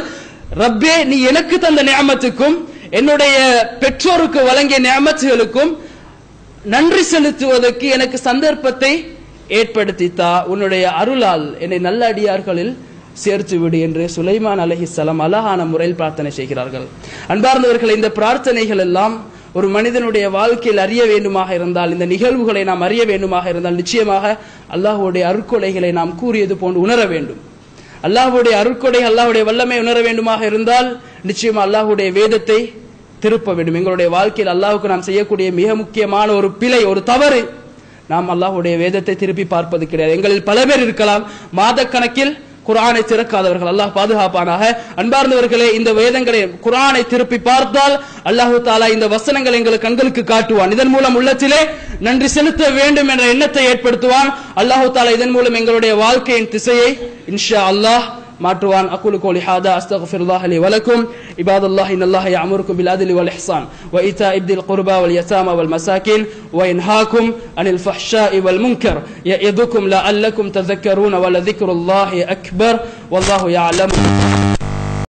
ரப்பே நீ எனக்கு தந்த நிஅமத்துக்கும் என்னுடைய பெற்றோருக்கு வழங்கிய நிஅமத்துகளுக்கும் நன்றி செலுத்துவதற்கு எனக்கு சந்தர்ப்பத்தை ஏற்படுத்தித்தா, உன்னுடைய அருளால் என்னை நல்ல அடியார்களில் சேர்த்து விடு என்று சுலைமான் அலைஹிஸ்ஸலாம் அழகான முறையில் பிரார்த்தனை செய்கிறார்கள். அன்பார்ந்தவர்கள், இந்த பிரார்த்தனைகள் எல்லாம் ஒரு மனிதனுடைய வாழ்க்கையில் அறிய வேண்டுமாக இருந்தால், இந்த நிகழ்வுகளை நாம் அறிய வேண்டுமாக இருந்தால், நிச்சயமாக அல்லாஹ்வுடைய அருட்கொடைகளை நாம் கூறியது போன்று உணர வேண்டும். அல்லாஹ்வுடைய அருட்கொடை, அல்லாஹ்வுடைய வல்லமை உணர வேண்டுமாக இருந்தால் நிச்சயமா அல்லாஹ்வுடைய வேதத்தை திருப்ப வேண்டும். எங்களுடைய வாழ்க்கையில் அல்லாஹ்வுக்கு நாம் செய்யக்கூடிய மிக முக்கியமான ஒரு பிழை, ஒரு தவறு, நாம் அல்லாஹ்வுடைய வேதத்தை திருப்பி பார்ப்பது கிடையாது. எங்களில் பல பேர் இருக்கலாம் மாத கணக்கில் குர்ஆனை திறக்காதவர்கள், அல்லாஹ் பாதுகாப்பானாக. அன்பார்ந்தவர்களே, இந்த வேதங்களை குர்ஆனை திருப்பி பார்த்தால் அல்லாஹு தஆலா இந்த வசனங்களை எங்கள் கண்களுக்கு காட்டுவான். இதன் மூலம் உள்ளத்திலே நன்றி செலுத்த வேண்டும் என்ற எண்ணத்தை ஏற்படுத்துவான். அல்லாஹு தஆலா இதன் மூலம் எங்களுடைய வாழ்க்கையின் திசையை இன்ஷா அல்லாஹ் மாற்றுவான். அக்கூலு கௌலி ஹாதா அஸ்தக்ஃபிருல்லாஹ லி வ லக்கும். இபாதல்லாஹ் இன்னல்லாஹ யஅமுருக்கும் பில் அத்லி வல் இஹ்சான் வ ஈதாஇ தில் குர்பா வல் யதாமா வல் மசாகின் வ யன்ஹாக்கும் அனில் ஃபஹ்ஷாஇ வல் முன்கர் யஇதுக்கும் லஅல்லக்கும் தذكرون வலذிக்ருல்லாஹி அக்பர் வல்லாஹு யஅலமு